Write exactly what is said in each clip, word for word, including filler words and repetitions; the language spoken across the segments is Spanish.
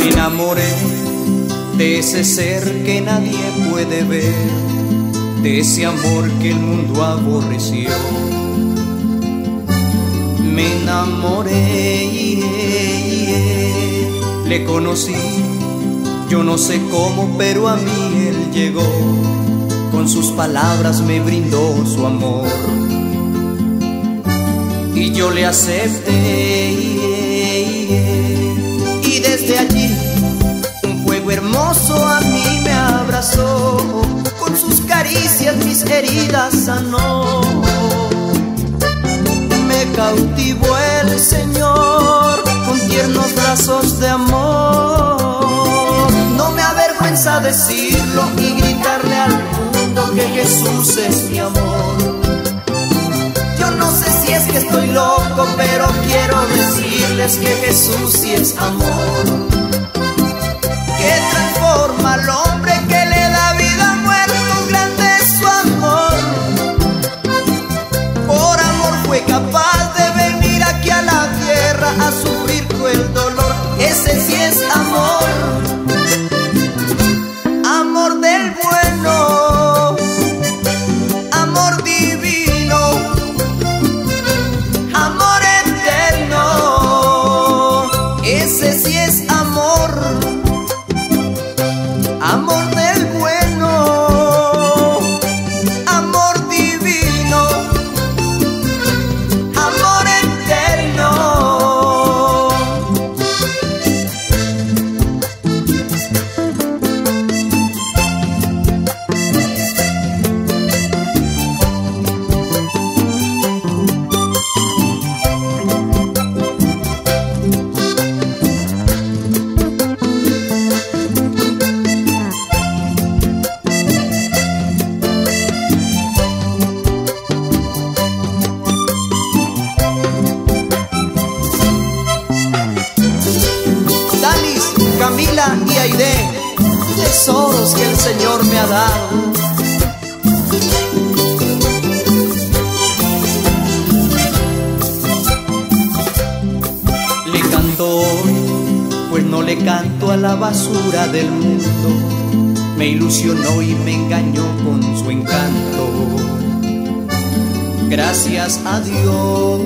Me enamoré de ese ser que nadie puede ver, de ese amor que el mundo aborreció. Me enamoré, yeah, yeah. Le conocí, yo no sé cómo, pero a mí él llegó. Con sus palabras me brindó su amor y yo le acepté, yeah, yeah. Y desde allí un fuego hermoso a mí me abrazó, con sus caricias mis heridas sanó. Me cautivó el Señor con tiernos brazos de amor. No me avergüenza decirlo y gritarle al mundo que Jesús es mi amor. Yo no sé si es que estoy loco, pero quiero decirles que Jesús sí es amor, que transforma al hombre, que le da vida a muertos. Grande es su amor. Por amor fue capaz de venir aquí a la tierra a sufrir cruel dolor. Ese sí es amor, amor del bueno, amor divino, amor eterno. Ese sí es amor, amor del bueno, amor divino, amor eterno. Camila y Aide, tesoros que el Señor me ha dado. Le canto hoy, pues no le canto a la basura del mundo. Me ilusionó y me engañó con su encanto. Gracias a Dios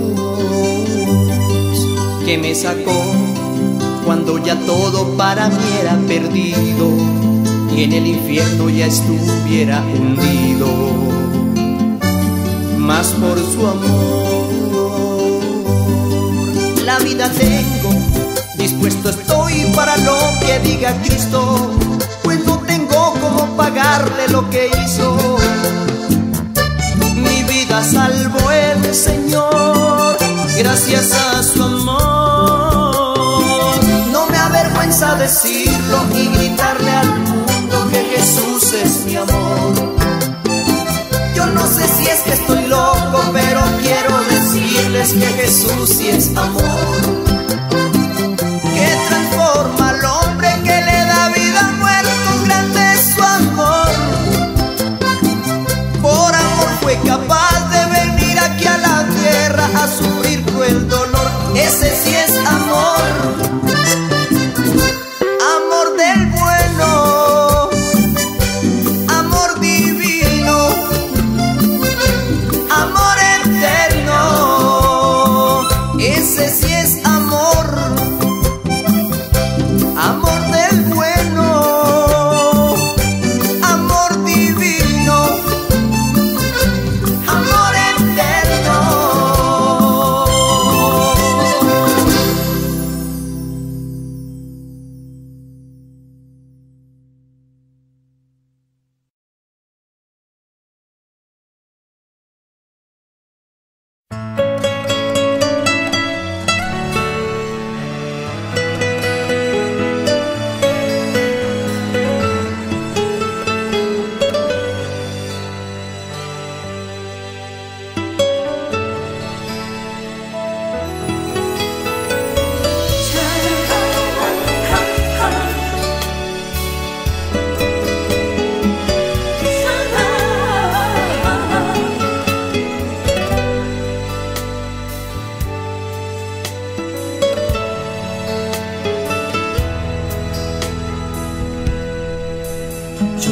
que me sacó cuando ya todo para mí era perdido y en el infierno ya estuviera hundido. Mas por su amor la vida tengo, dispuesto estoy para lo que diga Cristo, pues no tengo cómo pagarle lo que hizo. Mi vida salvó el Señor gracias a su amor. No me avergüenza decirlo y gritarle al mundo que Jesús es mi amor. Yo no sé si es que estoy loco, pero quiero decirles que Jesús sí es amor, que transforma al hombre, que le da vida a muertos. Grande es su amor. Por amor fue capaz de venir aquí a la tierra a sufrir cruel dolor. Ese sí es amor, amor del bueno, amor divino, amor eterno. Ese sí es amor.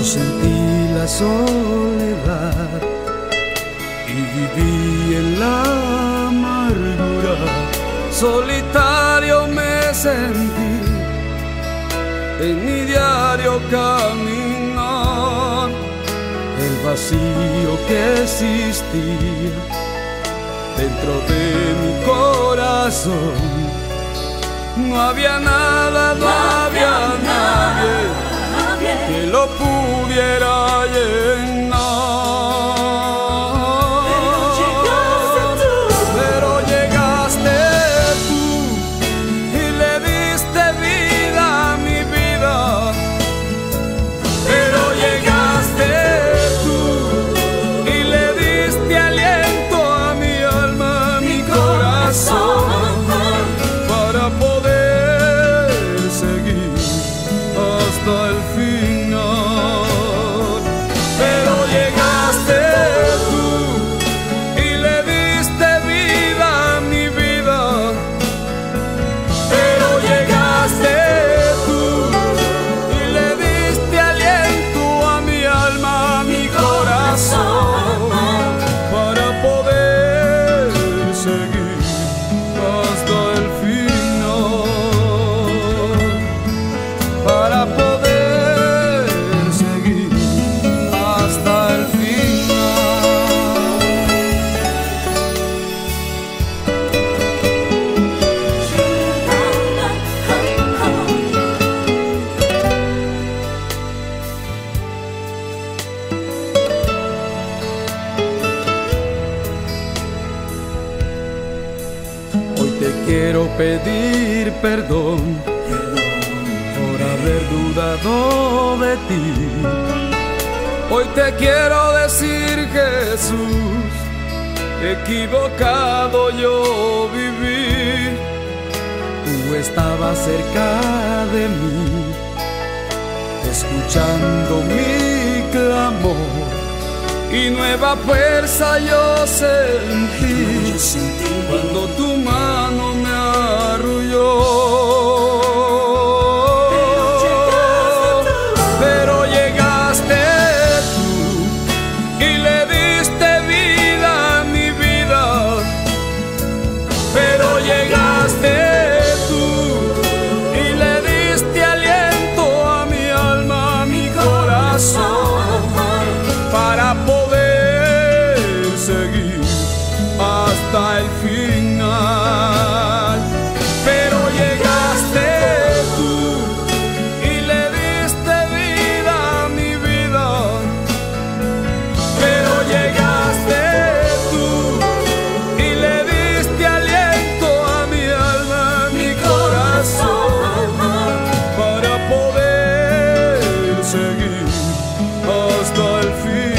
sentí la soledad y viví en la amargura. Solitario me sentí en mi diario caminar. El vacío que existía dentro de mi corazón, no había nada, no había nadie que lo pudiera llenar. Pero llegaste tú y le diste vida a mi vida. Pero llegaste tú y le diste aliento a mi alma, a mi corazón, para poder seguir hasta el final. Pero llegaste tú y le diste vida a mi vida. Pero llegaste tú y le diste aliento a mi alma, a mi corazón, para poder seguir hasta el final. Para poder seguir hasta el Hoy te quiero pedir perdón por haber dudado de ti. Hoy te quiero decir, Jesús, equivocado yo viví. Tú estabas cerca de mí, escuchando mi clamor, y nueva fuerza yo sentí cuando tu mano me arrulló. Pero llegaste tú y le diste vida a mi vida. Pero llegaste tú y le diste aliento a mi alma, a mi corazón, para poder seguir hasta el final. Pero llegaste tú y le diste vida a mi vida. Pero llegaste tú y le diste aliento a mi alma, a mi corazón, para poder seguir hasta el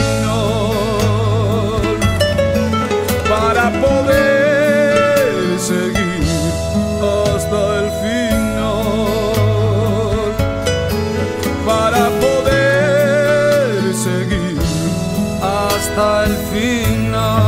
final. Para poder seguir hasta el final. Para poder seguir hasta el final.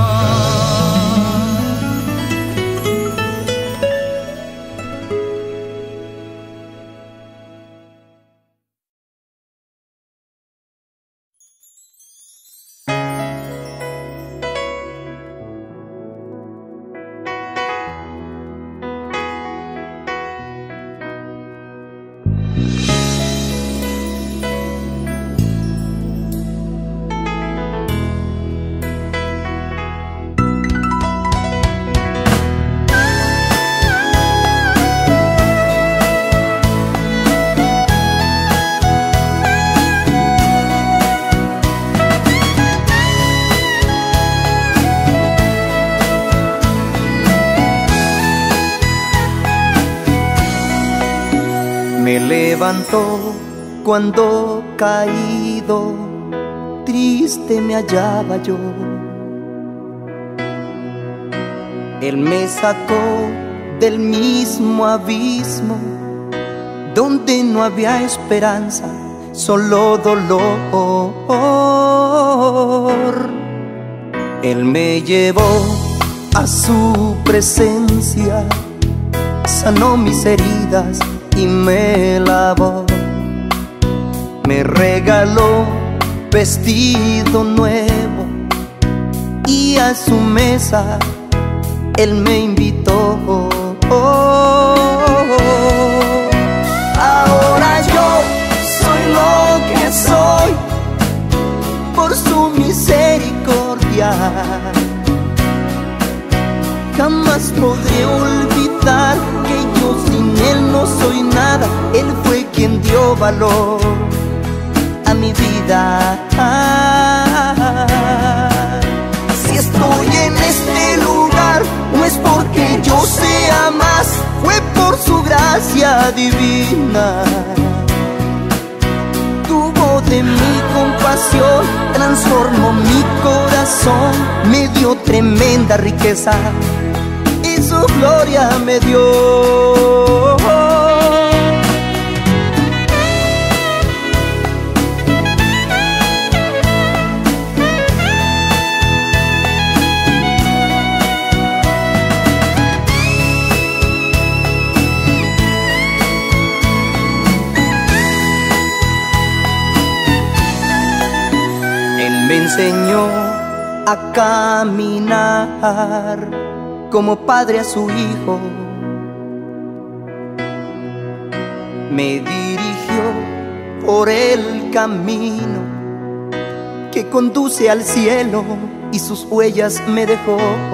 Me levantó cuando caído, triste me hallaba yo. Él me sacó del mismo abismo donde no había esperanza, solo dolor. Él me llevó a su presencia, sanó mis heridas y me lavó. Me regaló vestido nuevo y a su mesa Él me invitó. Ahora yo soy lo que soy por su misericordia. Jamás podré olvidar que yo sin Él no soy nada. Él fue quien dio valor a mi vida. Si estoy en este lugar, no es porque yo sea más, fue por su gracia divina. Tuvo de mi compasión, transformó mi corazón, me dio tremenda riqueza y su gloria me dio. Me enseñó a caminar como padre a su hijo. Me dirigió por el camino que conduce al cielo y sus huellas me dejó.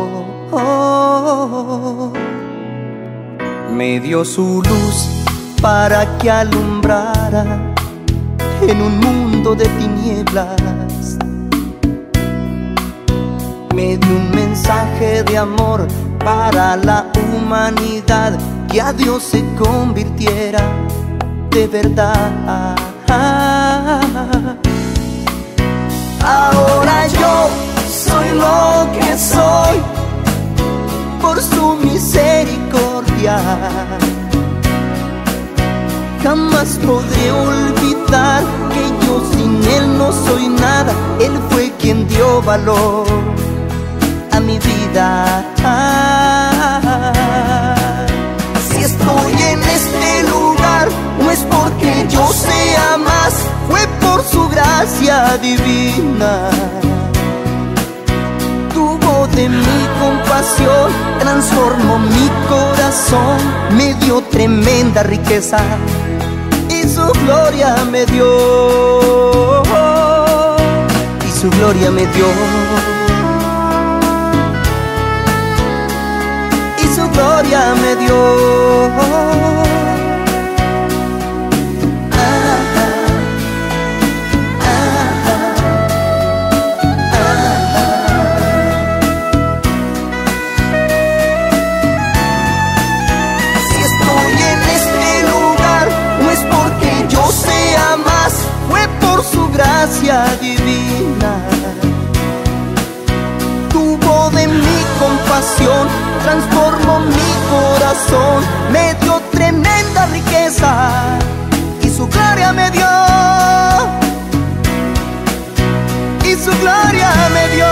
Me dio su luz para que alumbrara en un mundo de tinieblas. Me dio un mensaje de amor para la humanidad, que a Dios se convirtiera de verdad. Ahora yo soy lo que soy por su misericordia. Jamás podré olvidar que yo sin Él no soy nada. Él fue quien dio valor a mi vida. Si estoy en este lugar, no es porque yo sea más, fue por su gracia divina. Tuvo de mi compasión, transformó mi corazón, me dio tremenda riqueza y su gloria me dio. Y su gloria me dio. Gloria me dio. Ah, ah, ah, ah, ah. Si estoy en este lugar, no es porque yo sea más, fue por su gracia divina. Tuvo de mi compasión, transformó mi corazón, me dio tremenda riqueza y su gloria me dio. Y su gloria me dio.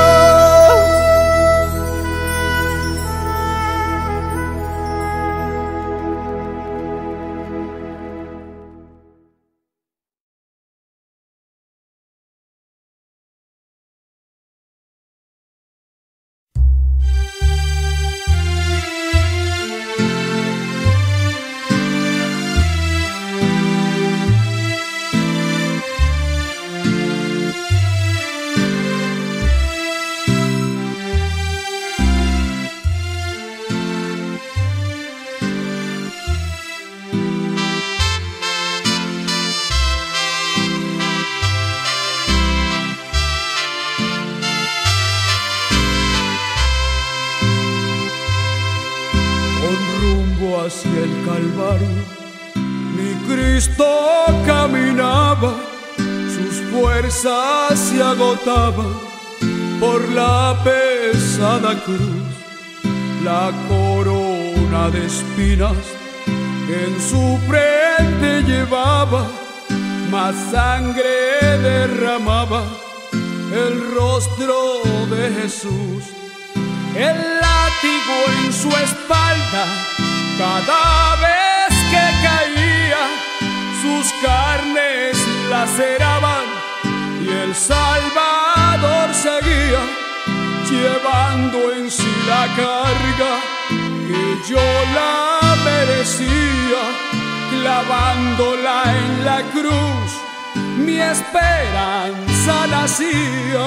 Hacia el Calvario, mi Cristo caminaba, sus fuerzas se agotaban por la pesada cruz, la corona de espinas en su frente llevaba, más sangre derramaba el rostro de Jesús, el látigo en su espalda. Cada vez que caía, sus carnes laceraban y y el Salvador seguía llevando en sí la carga que yo la merecía, clavándola en la cruz, mi esperanza nacía.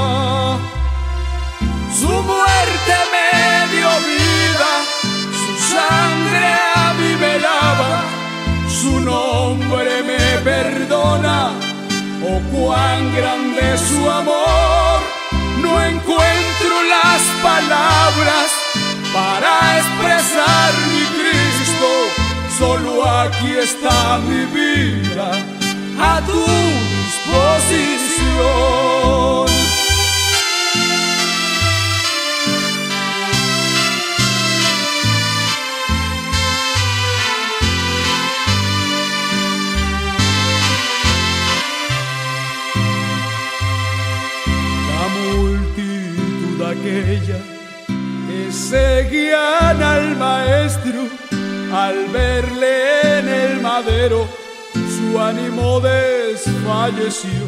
Su muerte me dio vida, su sangre a mí me lava, su nombre me perdona. Oh, cuán grande es su amor. No encuentro las palabras para expresar mi Cristo. Solo aquí está mi vida a tu disposición. Aquella que seguían al maestro, al verle en el madero, su ánimo desfalleció.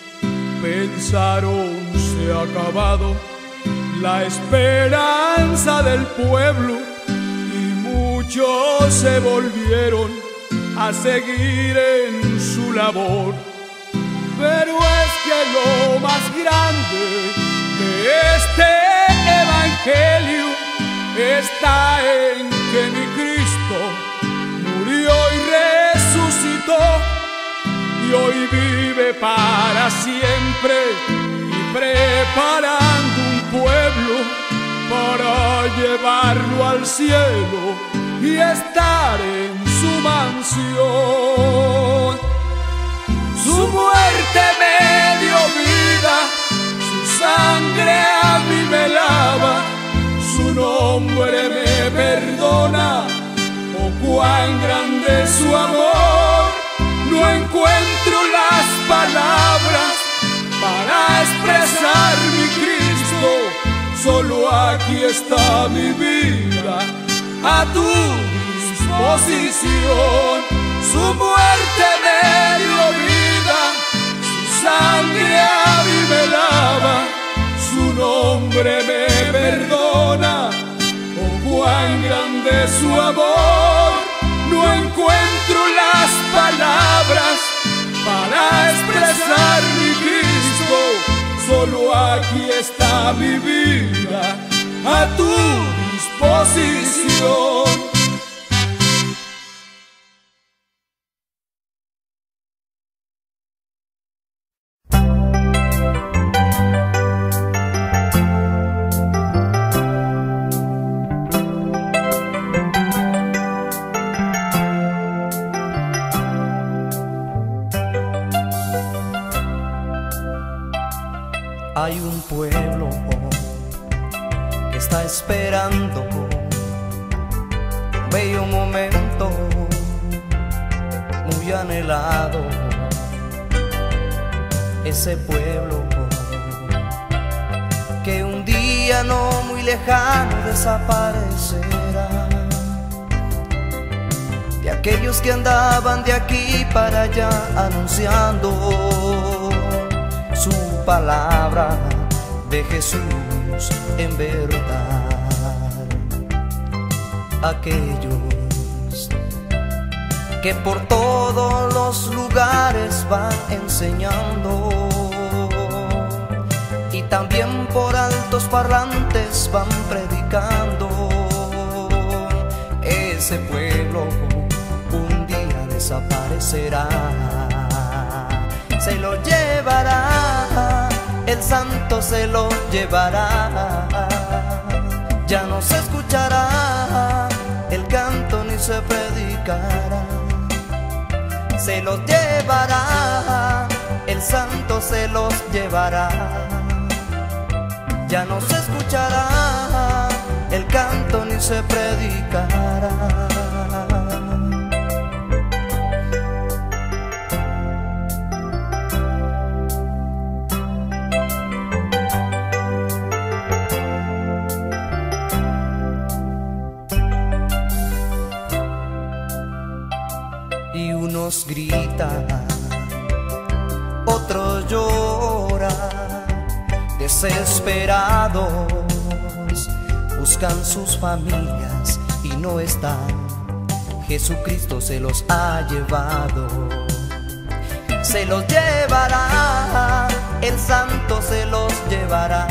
Pensaron se ha acabado la esperanza del pueblo, y muchos se volvieron a seguir en su labor. Pero es que lo más grande de este evangelio está en que mi Cristo murió y resucitó, y hoy vive para siempre, y preparando un pueblo para llevarlo al cielo y estar en su mansión. Su muerte me dio vida, sangre a mí me lava, su nombre me perdona. Oh, cuán grande es su amor. No encuentro las palabras para expresar mi Cristo. Solo aquí está mi vida a tu disposición. Su muerte me dio vida, sangre a mí me lava, su nombre me perdona. Oh, cuán grande es su amor. No encuentro las palabras para expresar mi Cristo. Solo aquí está mi vida a tu disposición. Hay un pueblo que está esperando un bello momento muy anhelado. Ese pueblo que un día no muy lejano desaparecerá, de aquellos que andaban de aquí para allá anunciando su palabra de Jesús en verdad. Aquellos que por todos los lugares van enseñando, y también por altos parlantes van predicando. Ese pueblo un día desaparecerá, se lo llevará, el santo se lo llevará. Ya no se escuchará el canto ni se predicará. Se los llevará, el santo se los llevará. Ya no se escuchará el canto ni se predicará. Y unos gritan, otros lloran, desesperados buscan sus familias y no están. Jesucristo se los ha llevado, se los llevará, el Santo se los llevará.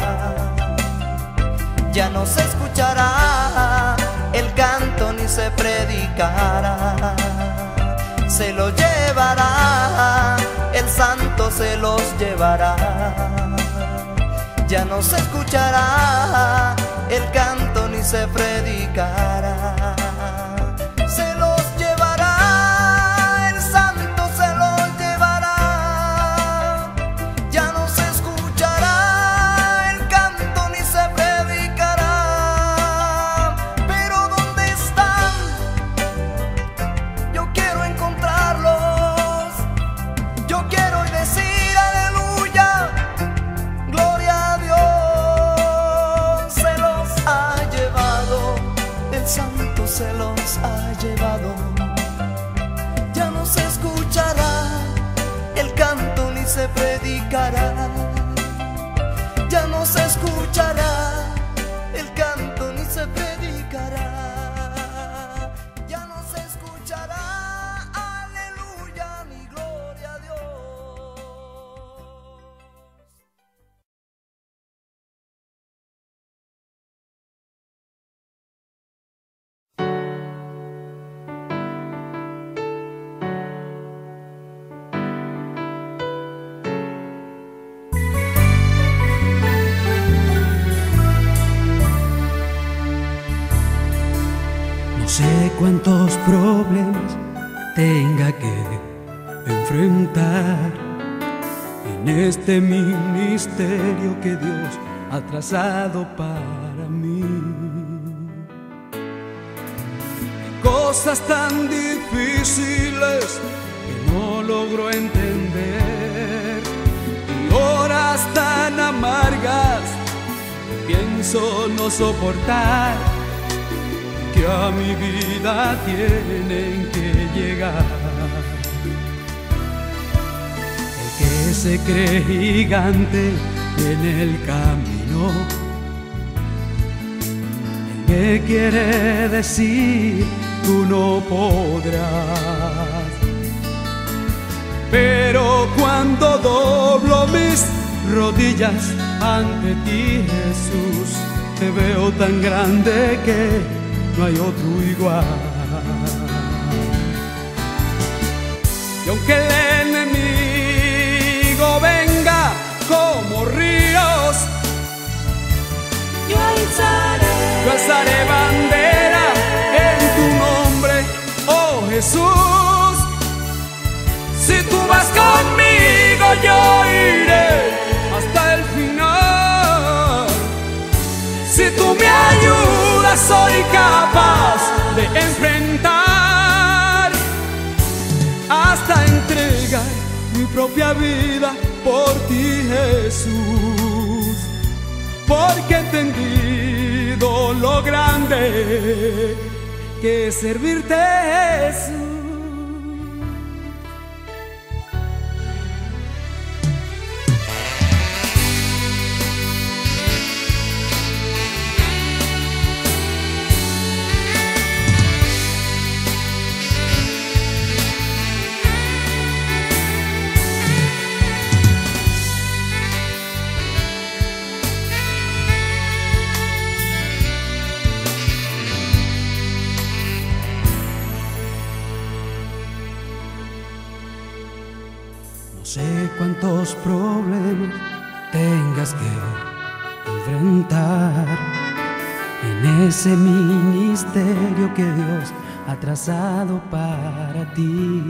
Ya no se escuchará el canto ni se predicará. Se los llevará, el Santo se los llevará. Ya no se escuchará el canto ni se predicará. Se los llevará, el Santo se los llevará. Ya no se escuchará el canto ni se predicará. Pero ¿dónde están? Yo quiero encontrarlos. Yo quiero decir aleluya, gloria a Dios. Se los ha llevado, el Santo se los ha llevado. Ya no se escuchará el canto ni se predicará. Ya no se escuchará el canto ni se predicará. Ya no se escuchará aleluya ni gloria a Dios. No sé cuántos problemas tenga que enfrentar en este ministerio que Dios ha trazado para mí. Hay cosas tan difíciles que no logro entender y horas tan amargas que pienso no soportar, que a mi vida tienen que llegar. El que se cree gigante en el camino, él me quiere decir: tú no podrás. Pero cuando doblo mis rodillas ante ti, Jesús, te veo tan grande que no hay otro igual. Y aunque el enemigo venga como ríos, yo alzaré, yo alzaré bandera en tu nombre, oh Jesús. Si tú vas conmigo, yo iré hasta el final. Si tú me ayudas, soy capaz de enfrentar hasta entregar mi propia vida por ti, Jesús, porque he entendido lo grande que es servirte, Jesús. No sé cuántos problemas tengas que enfrentar en ese ministerio que Dios ha trazado para ti.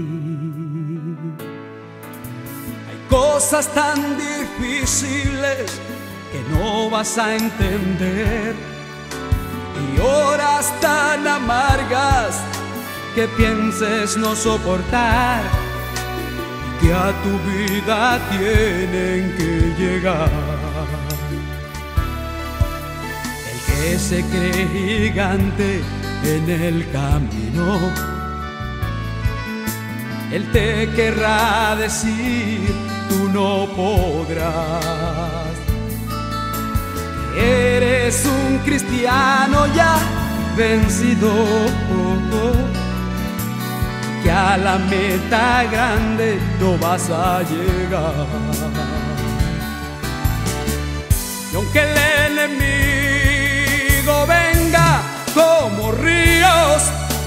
Hay cosas tan difíciles que no vas a entender y horas tan amargas que pienses no soportar, que a tu vida tienen que llegar. El que se cree gigante en el camino, él te querrá decir: tú no podrás. eres un cristiano ya vencido, que a la meta grande no vas a llegar. Y aunque el enemigo venga como ríos,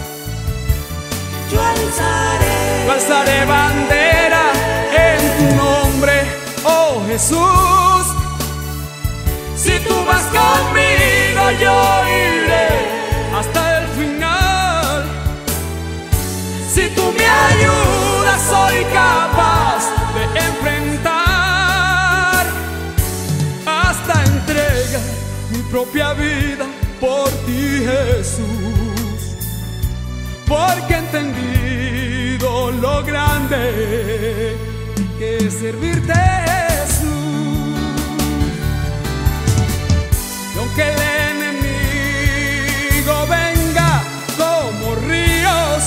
yo alzaré, yo alzaré bandera en tu nombre, oh Jesús. Si tú vas conmigo, yo iré hasta el final. Si tú me ayudas, soy capaz de enfrentar, hasta entregar mi propia vida por ti, Jesús, porque he entendido lo grande que es servirte, Jesús. Y aunque el enemigo venga como ríos,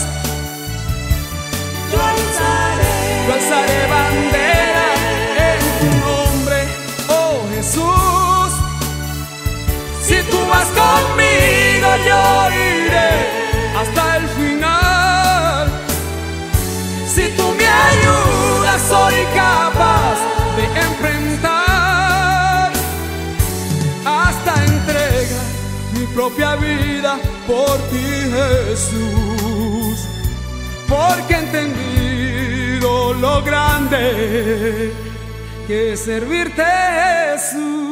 yo alzaré, yo alzaré bandera en tu nombre, oh Jesús. Si tú vas conmigo, yo iré hasta el final. Si tú me ayudas, soy capaz de enfrentar, hasta entregar mi propia vida por ti, Jesús, porque he entendido lo grande que es servirte, Jesús.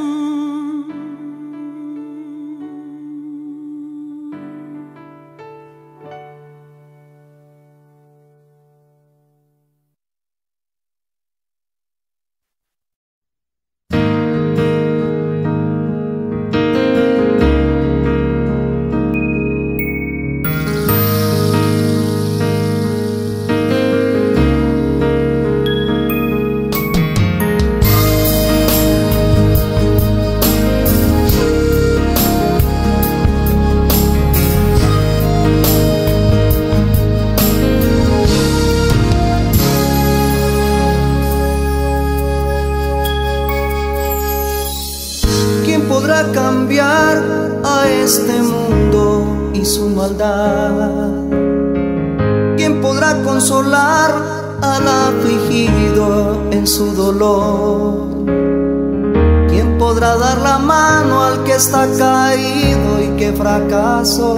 Cambiar a este mundo y su maldad. ¿Quién podrá consolar al afligido en su dolor? ¿Quién podrá dar la mano al que está caído y que fracasó?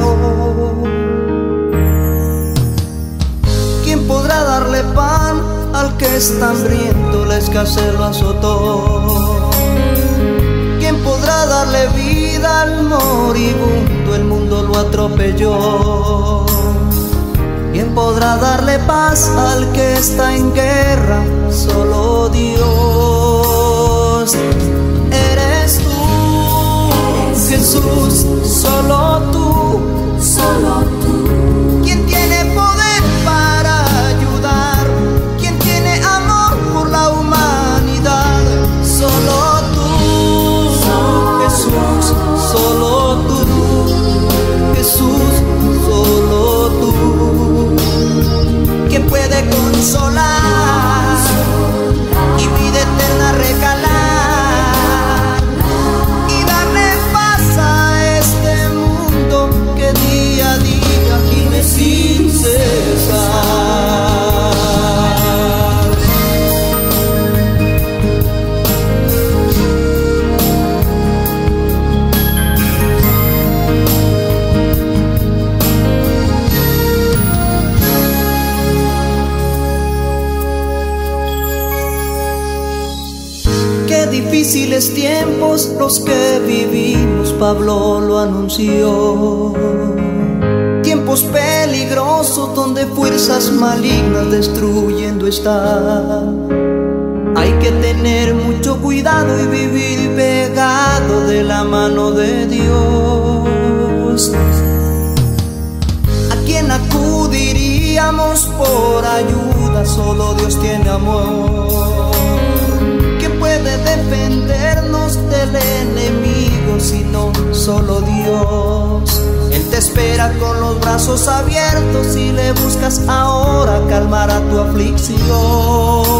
¿Quién podrá darle pan al que está hambriento, la escasez lo azotó? ¿Quién podrá darle vida al moribundo? El mundo lo atropelló. ¿Quién podrá darle paz al que está en guerra? Solo Dios. Eres tú, Jesús, solo tú, solo tú. ¿Quién tiene poder para ayudar? ¿Quién tiene amor por la humanidad? Solo Jesús, solo tú, Jesús, solo tú. ¿Quién puede consolar y vida eterna regalar y darle paz a este mundo que día a día gime sin cesar? Difíciles tiempos los que vivimos, Pablo lo anunció. Tiempos peligrosos donde fuerzas malignas destruyendo están. Hay que tener mucho cuidado y vivir pegado de la mano de Dios. ¿A quién acudiríamos por ayuda? Solo Dios tiene amor. Puede defendernos del enemigo, sino solo Dios. Él te espera con los brazos abiertos. Si le buscas ahora, calmará tu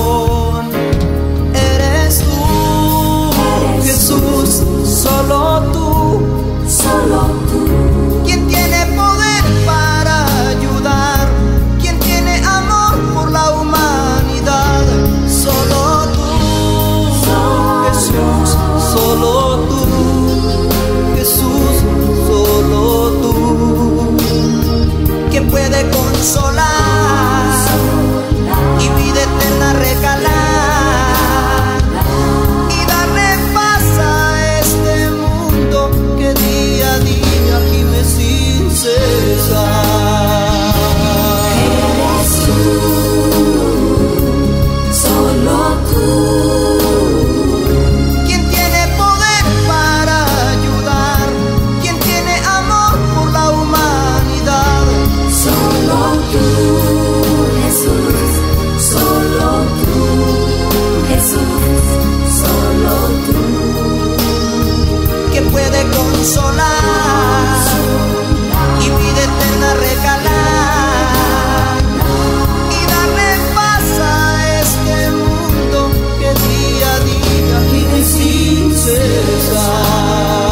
aflicción. Eres tú, Jesús, solo consolar y vida eterna regalar y darle paz a este mundo que día a día vive sin cesar.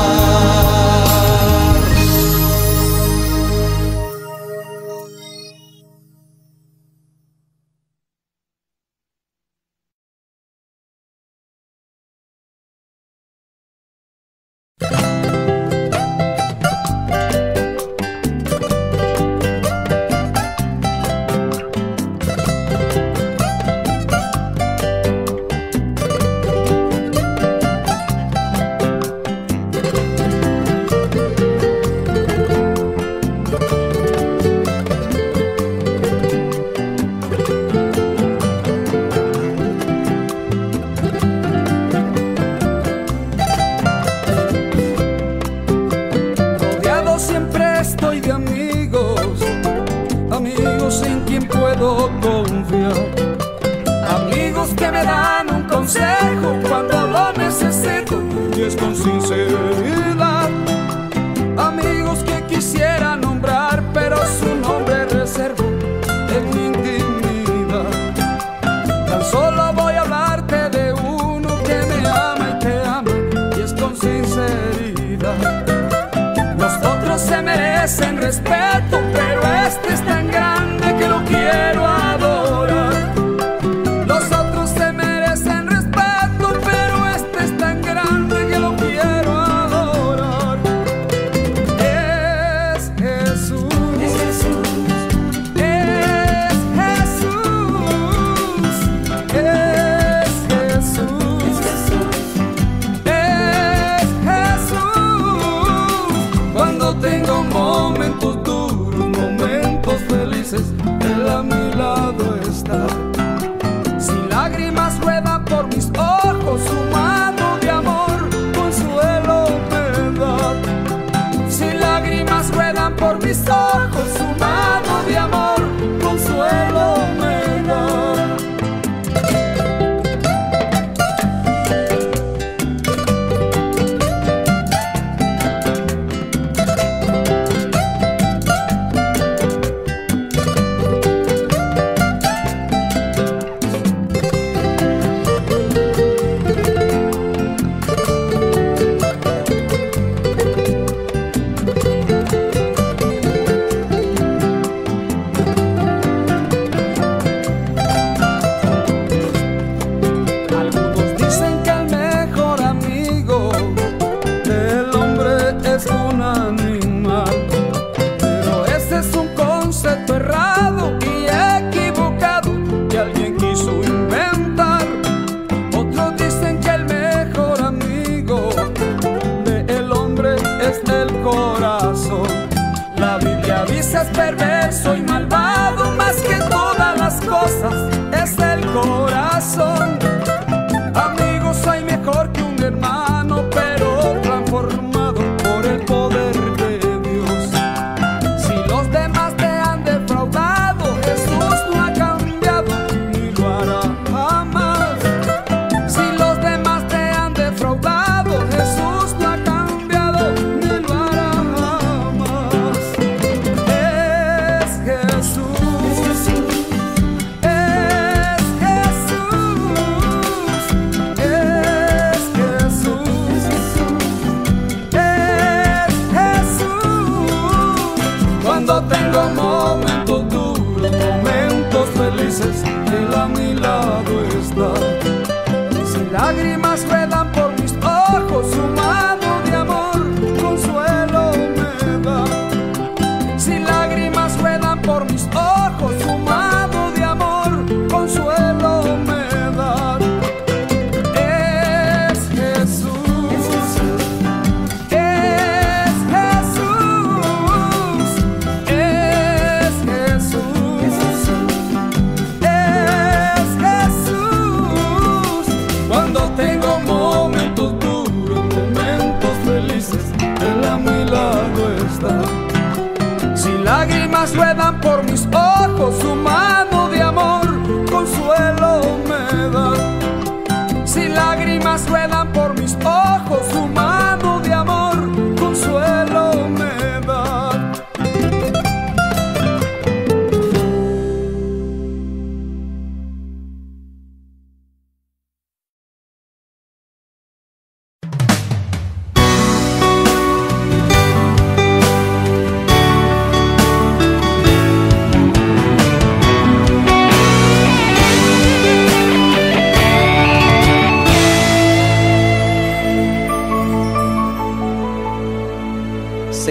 lágrimas ruedan por mis ojos, su mano de amor consuelo me da. Si lágrimas ruedan por mis ojos, su mano de amor consuelo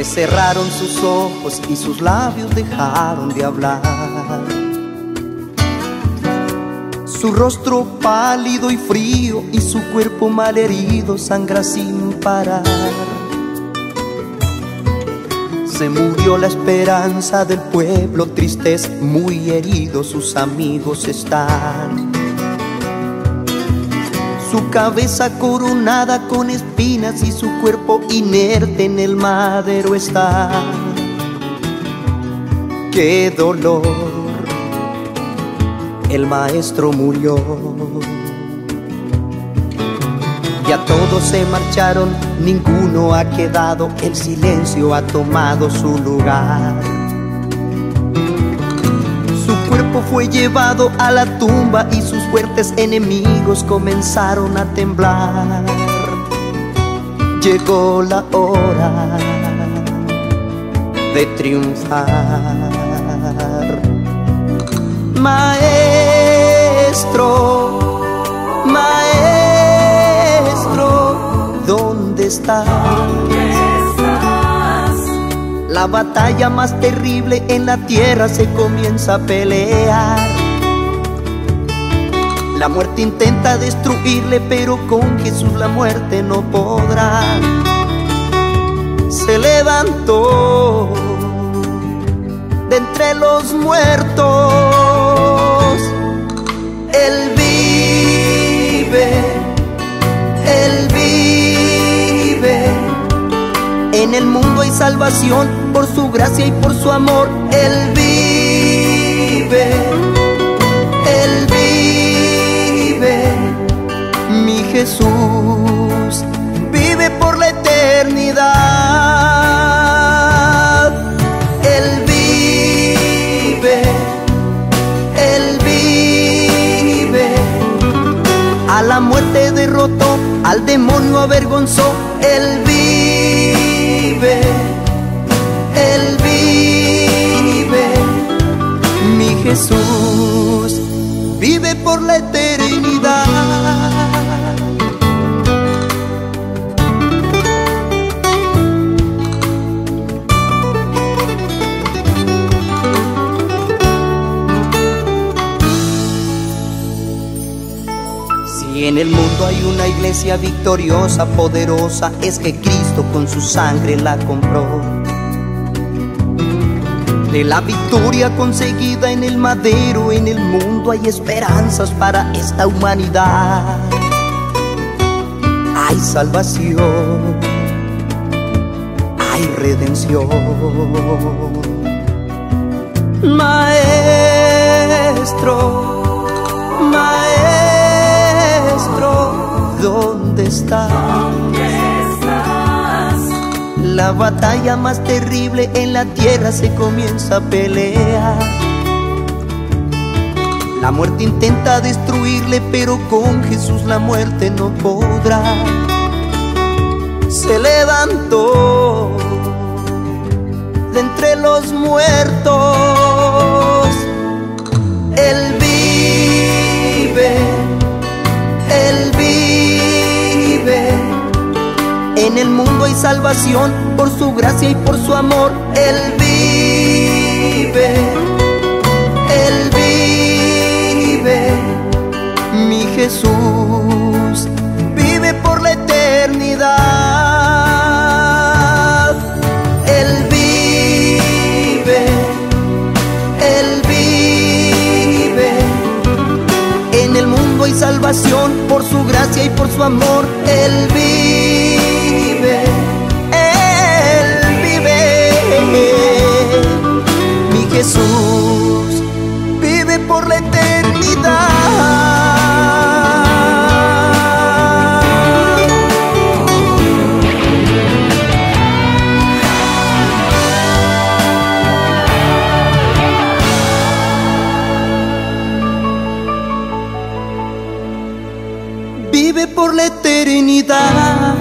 Se cerraron sus ojos y sus labios dejaron de hablar. Su rostro pálido y frío y su cuerpo malherido sangra sin parar. Se murió la esperanza del pueblo, tristes, muy heridos sus amigos están. Su cabeza coronada con espinas y su cuerpo inerte en el madero está. ¡Qué dolor! El maestro murió. Ya todos se marcharon, ninguno ha quedado, el silencio ha tomado su lugar. Su cuerpo fue llevado a la tumba y sus fuertes enemigos comenzaron a temblar. Llegó la hora de triunfar. Maestro, maestro, ¿dónde estás? ¿Dónde estás? La batalla más terrible en la tierra se comienza a pelear. La muerte intenta destruirle, pero con Jesús la muerte no podrá. Se levantó de entre los muertos. Él vive, Él vive. En el mundo hay salvación por su gracia y por su amor. Él vive, Él vive. Mi Jesús vive por la eternidad. Él vive, Él vive. A la muerte derrotó, al demonio avergonzó. Él vive, Él vive. Mi Jesús vive por la eternidad. Si en el mundo hay una iglesia victoriosa, poderosa, es que Cristo con su sangre la compró. De la victoria conseguida en el madero, en el mundo hay esperanzas para esta humanidad. Hay salvación, hay redención. Maestro, maestro, ¿dónde estás? ¿Dónde estás? La batalla más terrible en la tierra se comienza a pelear. La muerte intenta destruirle, pero con Jesús la muerte no podrá. Se levantó de entre los muertos. Él vive, Él vive. En el mundo hay salvación por su gracia y por su amor. Él vive, Él vive. Mi Jesús vive por la eternidad. Él vive, Él vive. En el mundo hay salvación por su gracia y por su amor. Él vive, Él vive. Mi Jesús vive por la eternidad. Vive por la eternidad.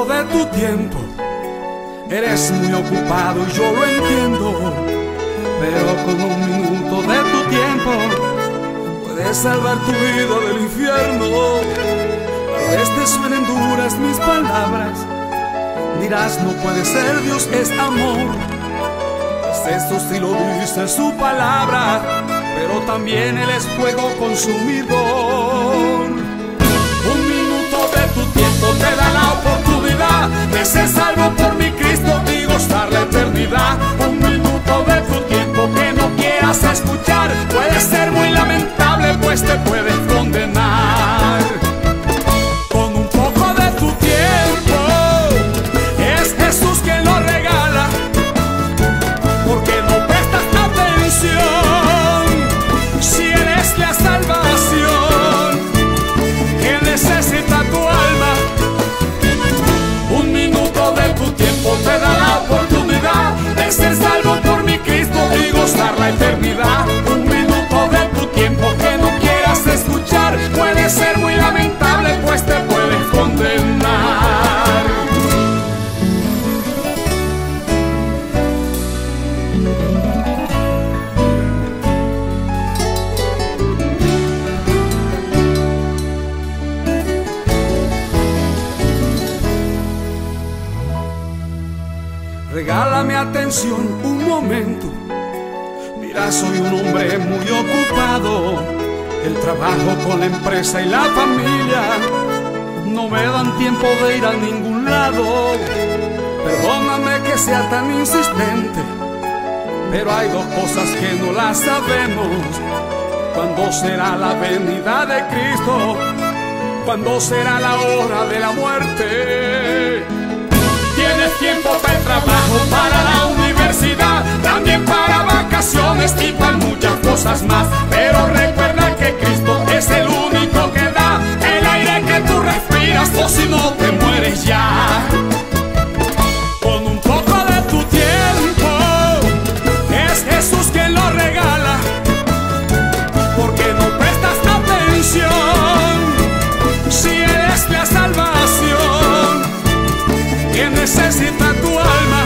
minuto de tu tiempo. Eres muy ocupado y yo lo entiendo, pero con un minuto de tu tiempo puedes salvar tu vida del infierno. Tal vez te suenen duras mis palabras, dirás no puede ser, Dios es amor. Pues esto sí lo dice su palabra, pero también Él es fuego consumidor. Un minuto de tu tiempo te da la oportunidad de ser salvo por mi Cristo y gozar la eternidad. Un minuto de tu tiempo que no quieras escuchar puede ser muy lamentable, pues te puedes condenar. Con un poco de tu tiempo es Jesús quien lo regala, porque no prestas atención si Él es la salvación que necesita tu alma. Un minuto de tu tiempo te da la oportunidad de ser salvo por mi Cristo y gozar la eternidad. Un minuto de tu tiempo que no quieras escuchar puede ser muy lamentable, pues te puedes condenar. Regálame atención un momento. Mira, soy un hombre muy ocupado. El trabajo con la empresa y la familia no me dan tiempo de ir a ningún lado. Perdóname que sea tan insistente, pero hay dos cosas que no las sabemos. ¿Cuándo será la venida de Cristo? ¿Cuándo será la hora de la muerte? Tienes tiempo para el trabajo, para la universidad, también para vacaciones y para muchas cosas más. Pero recuerda que Cristo es el único que da el aire que tú respiras, o si no te mueres ya. Con un poco de tu tiempo es Jesús quien lo regala, porque no prestas atención si Él es la salvación que necesita tu alma.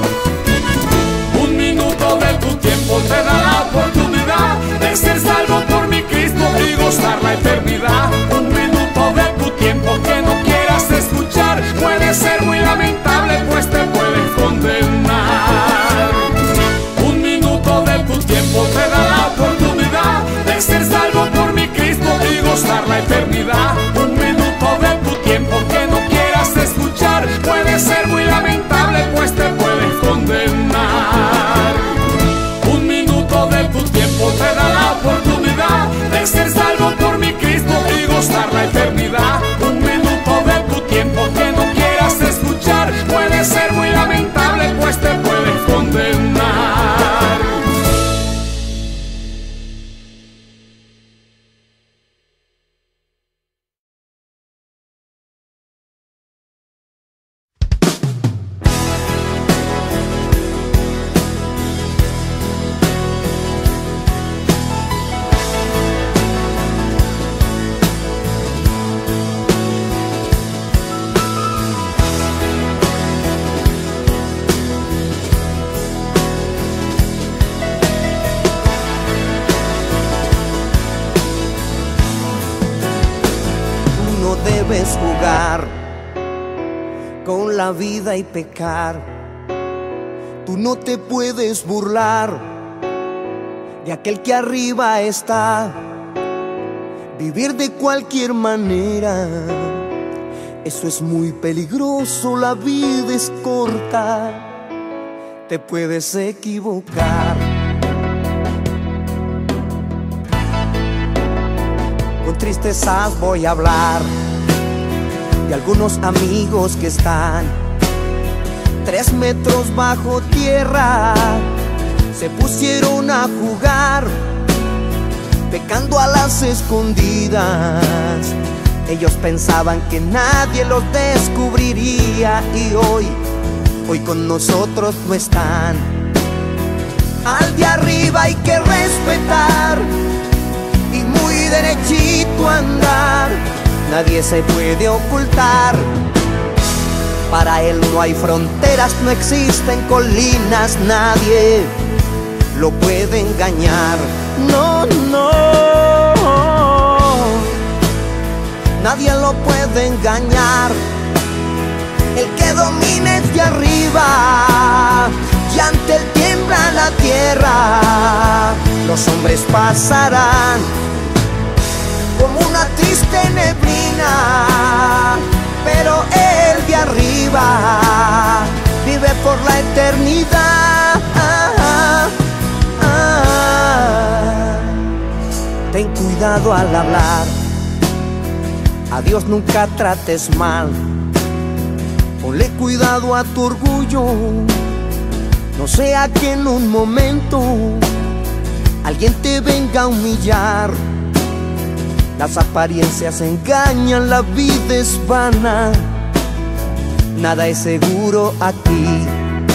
Un minuto de tu tiempo te da la oportunidad de ser salvo por mi Cristo y gozar la eternidad. Un minuto de tu tiempo que no quieras escuchar puede ser muy lamentable, pues te puedes condenar. Un minuto de tu tiempo te da la oportunidad de ser salvo por mi Cristo y gozar la eternidad. Un minuto de tu tiempo que no quieras escuchar puede ser muy lamentable, pues te puedes condenar. Un minuto de tu tiempo te da la oportunidad de ser salvo por mi Cristo y gozar la eternidad. Un minuto de tu tiempo que no quieras escuchar puede ser muy lamentable, pues te puedes condenar. Debes jugar con la vida y pecar. Tú no te puedes burlar de aquel que arriba está. Vivir de cualquier manera, eso es muy peligroso. La vida es corta, te puedes equivocar. Con tristezas voy a hablar de algunos amigos que están tres metros bajo tierra. Se pusieron a jugar, pecando a las escondidas. Ellos pensaban que nadie los descubriría y hoy, hoy con nosotros no están. Al de arriba hay que respetar y muy derechito andar. Nadie se puede ocultar Para él no hay fronteras, no existen colinas, nadie lo puede engañar. No, no, nadie lo puede engañar. El que domina es de arriba y ante él tiembla la tierra. Los hombres pasarán como una triste neblina, pero él de arriba vive por la eternidad. Ten cuidado al hablar, a Dios nunca trates mal. Ponle cuidado a tu orgullo, no sea que en un momento alguien te venga a humillar. Las apariencias engañan, la vida es vana, nada es seguro aquí.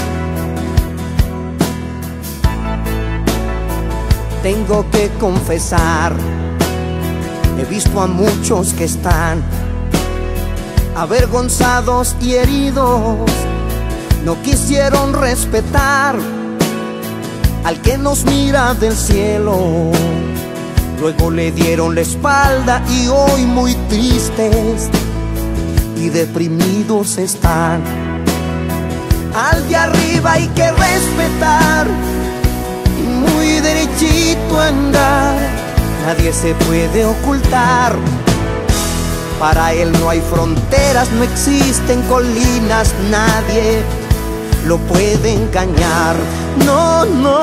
Tengo que confesar, he visto a muchos que están avergonzados y heridos, no quisieron respetar al que nos mira del cielo. Luego le dieron la espalda y hoy muy tristes y deprimidos están. Al de arriba hay que respetar y muy derechito andar, nadie se puede ocultar. Para él no hay fronteras, no existen colinas, nadie lo puede engañar. No, no,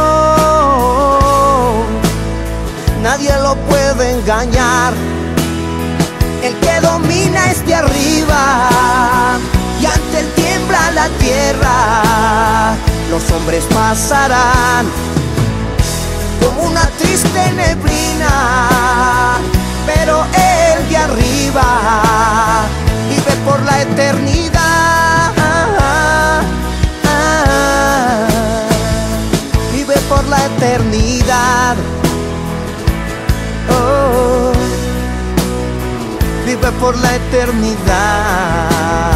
nadie lo puede engañar. El que domina es de arriba y ante él tiembla la tierra. Los hombres pasarán como una triste neblina, pero él de arriba vive por la eternidad. Vive por la eternidad. Oh, vive por la eternidad.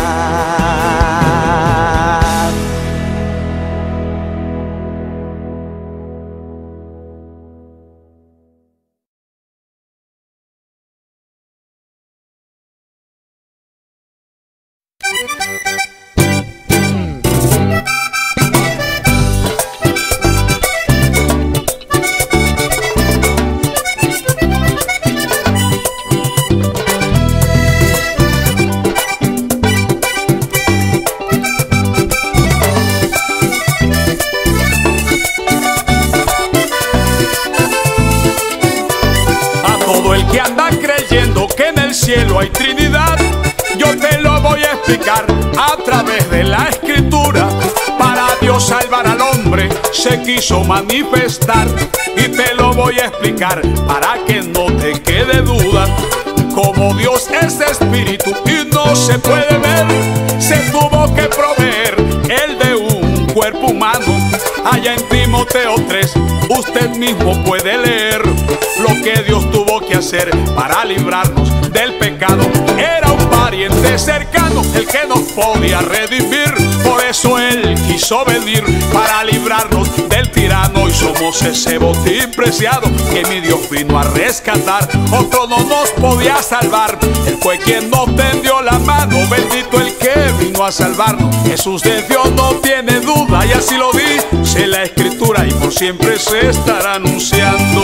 Cielo hay Trinidad, yo te lo voy a explicar a través de la Escritura. Para Dios salvar al hombre se quiso manifestar, y te lo voy a explicar para que no te quede duda. Como Dios es espíritu y no se puede ver, se tuvo que proveer el de un cuerpo humano. Allá en Timoteo tres usted mismo puede leer lo que Dios tuvo que hacer para librarnos del pecado. Era un pariente cercano el que nos podía redimir. Por eso Él quiso venir para librarnos del tirano, y somos ese botín preciado que mi Dios vino a rescatar. Otro no nos podía salvar, Él fue quien nos tendió la mano. Bendito el que vino a salvarnos, Jesús de Dios no tiene duda, y así lo dice la Escritura y por siempre se estará anunciando.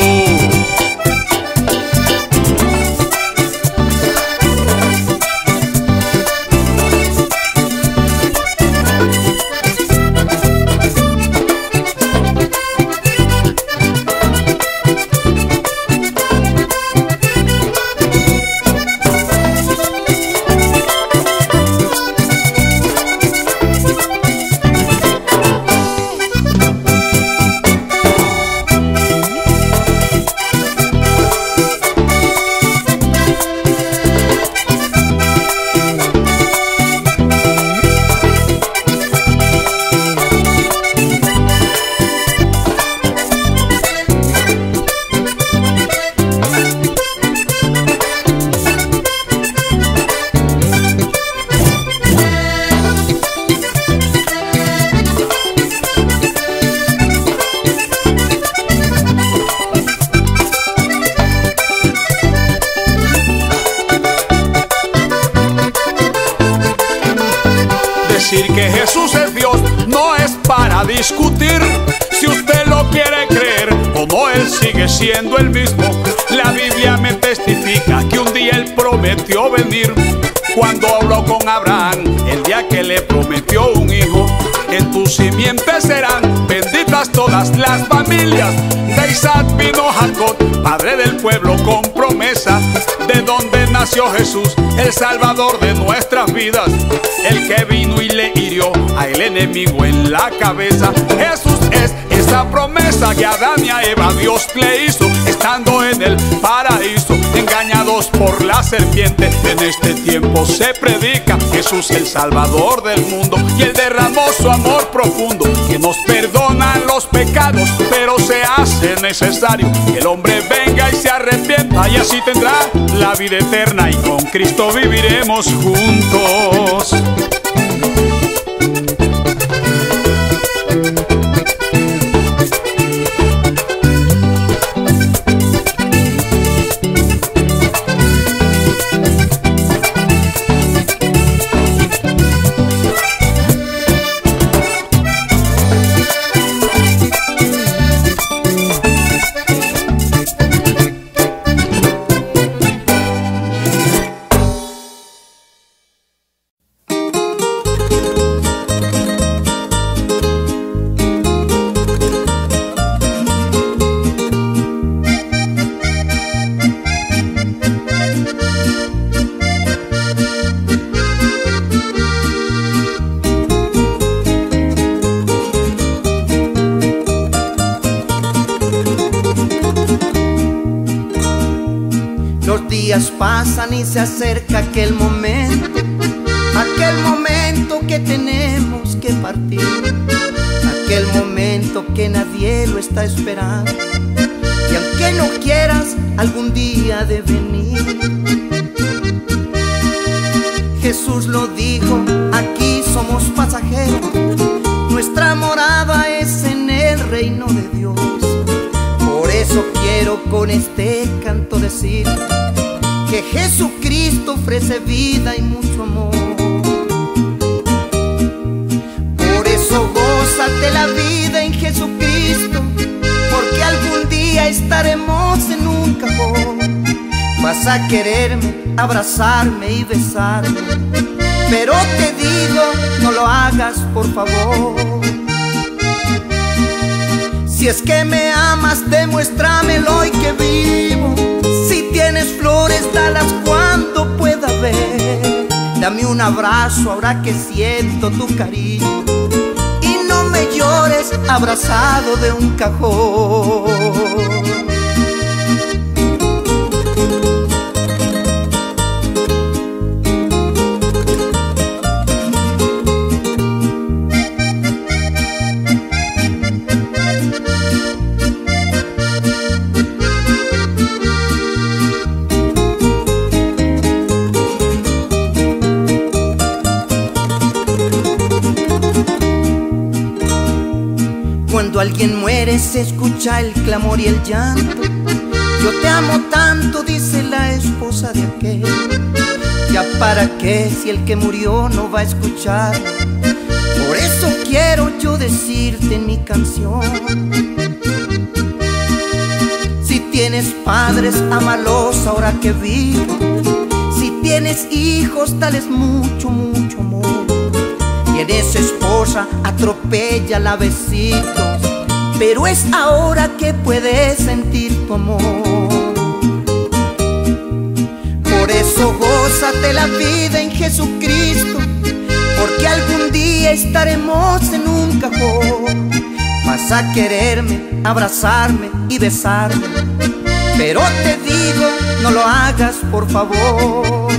sigue siendo el mismo. La Biblia me testifica que un día Él prometió venir. Cuando habló con Abraham, el día que le prometió un hijo. En tu simiente serán benditas todas las familias. De Isaac vino Jacob, padre del pueblo con promesa. De donde nació Jesús, el Salvador de nuestras vidas. El que vino y le hirió al enemigo en la cabeza. Jesús es esa promesa que a Adán y a Eva Dios le hizo, estando en el paraíso, engañados por la serpiente. En este tiempo se predica Jesús el Salvador del mundo, y Él derramó su amor profundo que nos perdona los pecados. Pero se hace necesario que el hombre venga y se arrepienta, y así tendrá la vida eterna y con Cristo viviremos juntos. Pasan y se acerca aquel momento, aquel momento que tenemos que partir, aquel momento que nadie lo está esperando, y aunque no quieras, algún día de venir. Jesús lo dijo, aquí somos pasajeros, nuestra morada es en el reino de Dios. Por eso quiero con este canto decir que Jesucristo ofrece vida y mucho amor. Por eso gózate la vida en Jesucristo, porque algún día estaremos en un cajón. Vas a quererme, abrazarme y besarme, pero te digo, no lo hagas por favor. Si es que me amas, demuéstramelo hoy que vivo. Si tienes flores, dalas cuando pueda ver. Dame un abrazo ahora que siento tu cariño, y no me llores abrazado de un cajón. Cuando alguien muere se escucha el clamor y el llanto. Yo te amo tanto, dice la esposa de aquel. Ya para qué si el que murió no va a escuchar. Por eso quiero yo decirte en mi canción: si tienes padres, ámalos ahora que vivo. Si tienes hijos, dales mucho, mucho amor. Tienes esposa, atropéllala a besitos, pero es ahora que puedes sentir tu amor. Por eso gózate la vida en Jesucristo, porque algún día estaremos en un cajón. Vas a quererme, abrazarme y besarme, pero te digo, no lo hagas por favor.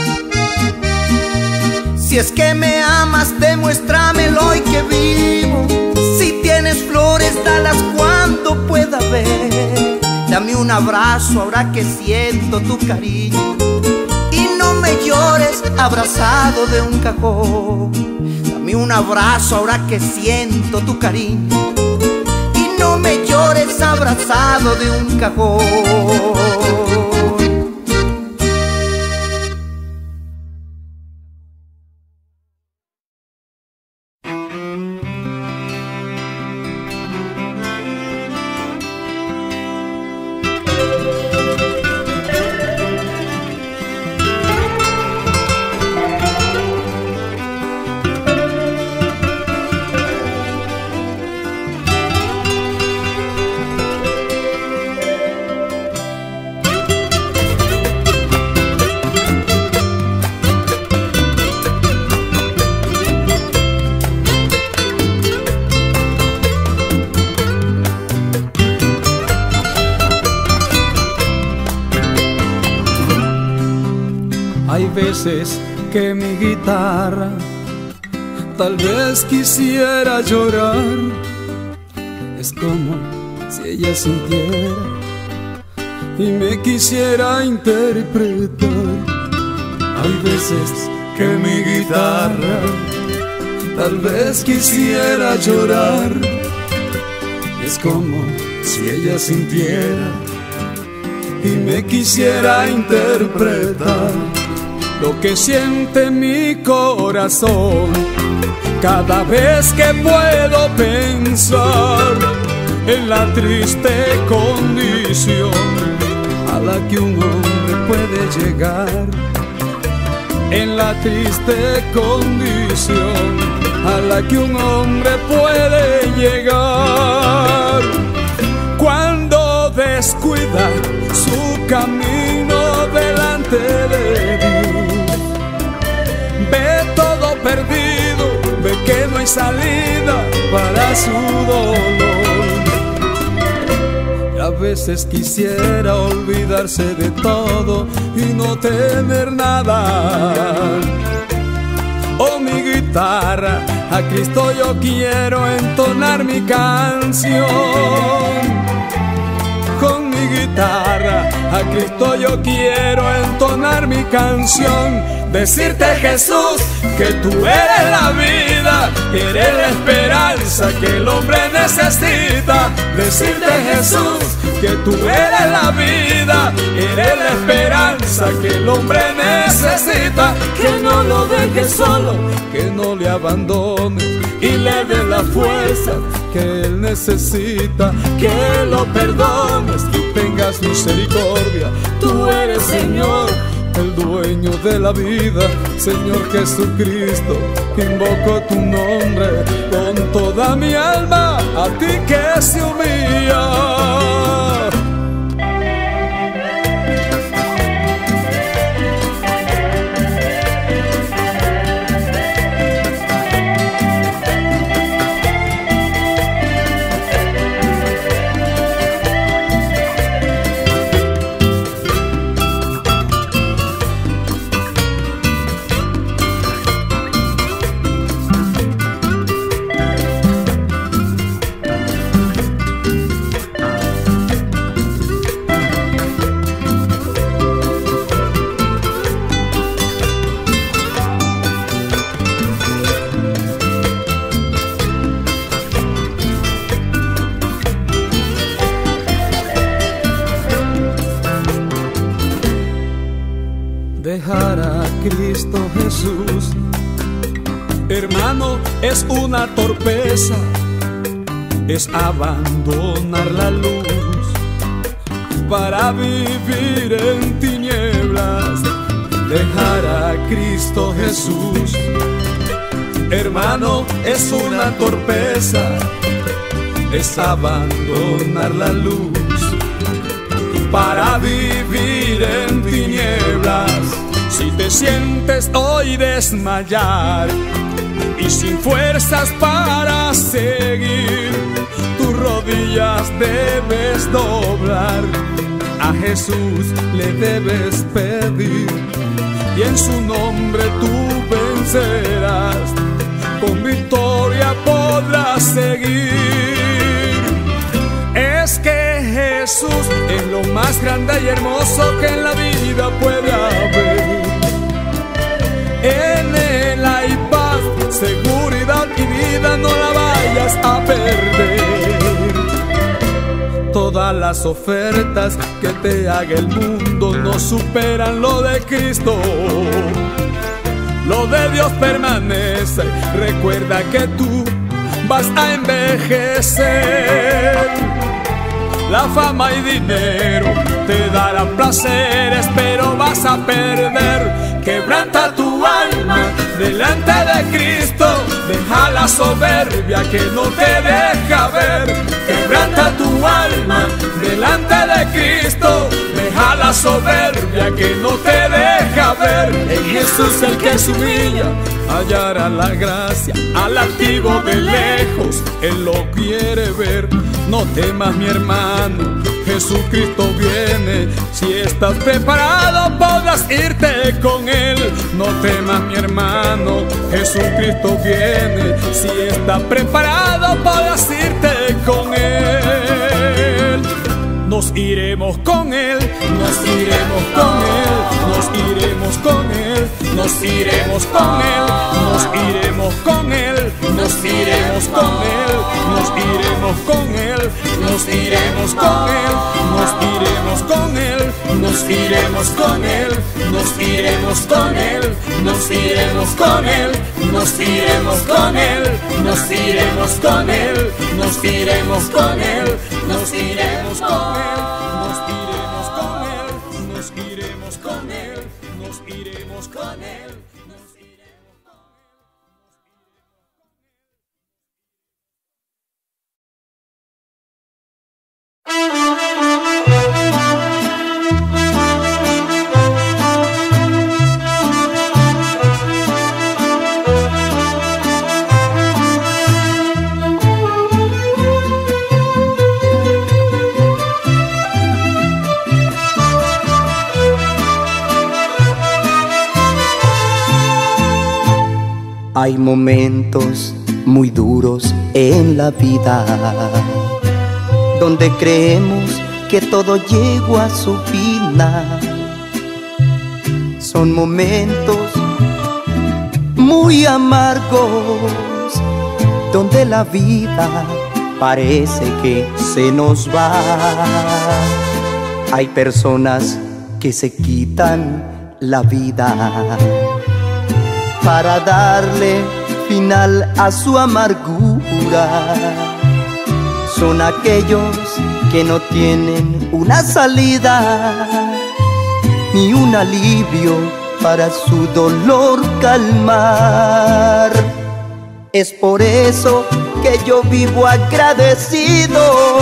Si es que me amas, demuéstramelo hoy que vivo. Si tienes flores, dalas cuando pueda ver. Dame un abrazo ahora que siento tu cariño, y no me llores abrazado de un cajón. Dame un abrazo ahora que siento tu cariño, y no me llores abrazado de un cajón. veces que mi guitarra tal vez quisiera llorar, es como si ella sintiera y me quisiera interpretar. Hay veces que mi guitarra tal vez quisiera llorar, es como si ella sintiera y me quisiera interpretar lo que siente mi corazón cada vez que puedo pensar en la triste condición a la que un hombre puede llegar, en la triste condición a la que un hombre puede llegar cuando descuida su camino delante de Dios. Ve todo perdido, ve que no hay salida para su dolor. A veces quisiera olvidarse de todo y no tener nada. Oh, mi guitarra, a Cristo yo quiero entonar mi canción. Con mi guitarra, a Cristo yo quiero entonar mi canción. Decirte, Jesús, que tú eres la vida, eres la esperanza que el hombre necesita. Decirte, Jesús, que tú eres la vida, eres la esperanza que el hombre necesita. Que no lo dejes solo, que no le abandones y le des la fuerza que él necesita. Que lo perdones y tengas misericordia. Tú eres Señor, el dueño de la vida, Señor Jesucristo. Invoco tu nombre con toda mi alma, a ti que se humilla. Dejar a Cristo Jesús, hermano, es una torpeza, es abandonar la luz para vivir en tinieblas. Dejar a Cristo Jesús, hermano, es una torpeza, es abandonar la luz para vivir en tinieblas. Si te sientes hoy desmayar y sin fuerzas para seguir, tus rodillas debes doblar, a Jesús le debes pedir, y en su nombre tú vencerás, con victoria podrás seguir. Es que Jesús es lo más grande y hermoso que en la vida puede haber. En Él hay paz, seguridad y vida, no la vayas a perder. Todas las ofertas que te haga el mundo no superan lo de Cristo. Lo de Dios permanece, recuerda que tú vas a envejecer. La fama y dinero te darán placeres, pero vas a perder. Quebranta tu alma delante de Cristo, deja la soberbia que no te deja ver. Quebranta tu alma delante de Cristo, deja la soberbia que no te deja ver. En Jesús el que se humilla hallará la gracia, al altivo de lejos Él lo quiere ver. No temas, mi hermano, Jesucristo viene, Si estás preparado podrás irte con Él. No temas, mi hermano, Jesucristo viene. Si estás preparado podrás irte con Él. Nos iremos con Él, nos iremos con Él, nos iremos con Él, nos iremos con Él, nos iremos con Él, nos iremos con Él, nos iremos con Él, nos iremos con Él, nos iremos con Él, nos iremos con Él, nos iremos con Él, nos iremos con Él, nos iremos con Él, nos iremos con Él, nos iremos con Él, nos iremos con Él. Nos iremos con Él, nos iremos con Él, nos iremos con Él, nos iremos con Él. Hay momentos muy duros en la vida, donde creemos que todo llegó a su final. Son momentos muy amargos, donde la vida parece que se nos va. Hay personas que se quitan la vida para darle final a su amargura. Son aquellos que no tienen una salida ni un alivio para su dolor calmar. Es por eso que yo vivo agradecido,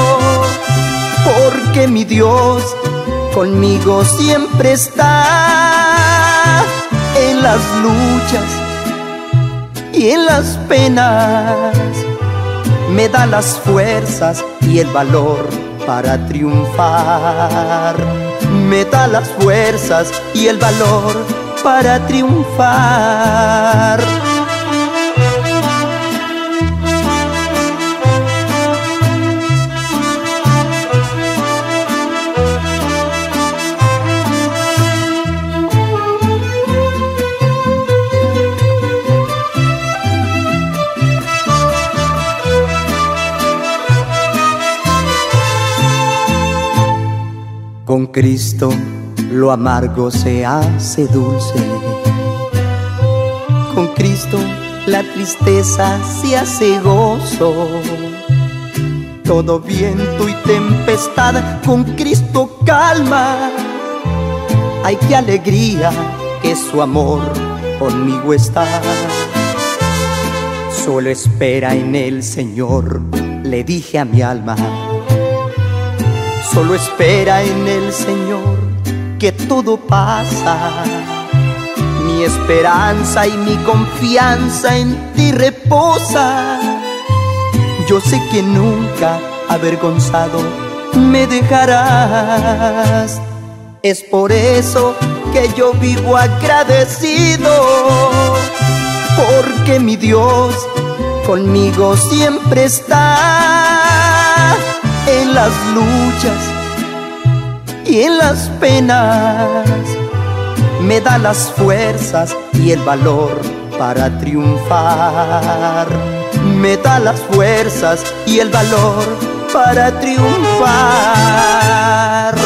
porque mi Dios conmigo siempre está. En las luchas y en las penas me da las fuerzas y el valor para triunfar. Me da las fuerzas y el valor para triunfar. Con Cristo lo amargo se hace dulce. Con Cristo la tristeza se hace gozo. Todo viento y tempestad con Cristo calma. Ay, qué alegría que su amor conmigo está. Solo espera en el Señor, le dije a mi alma. Solo espera en el Señor, que todo pasa. Mi esperanza y mi confianza en ti reposa. Yo sé que nunca avergonzado me dejarás. Es por eso que yo vivo agradecido, porque mi Dios conmigo siempre está. En las luchas y en las penas me da las fuerzas y el valor para triunfar. Me da las fuerzas y el valor para triunfar.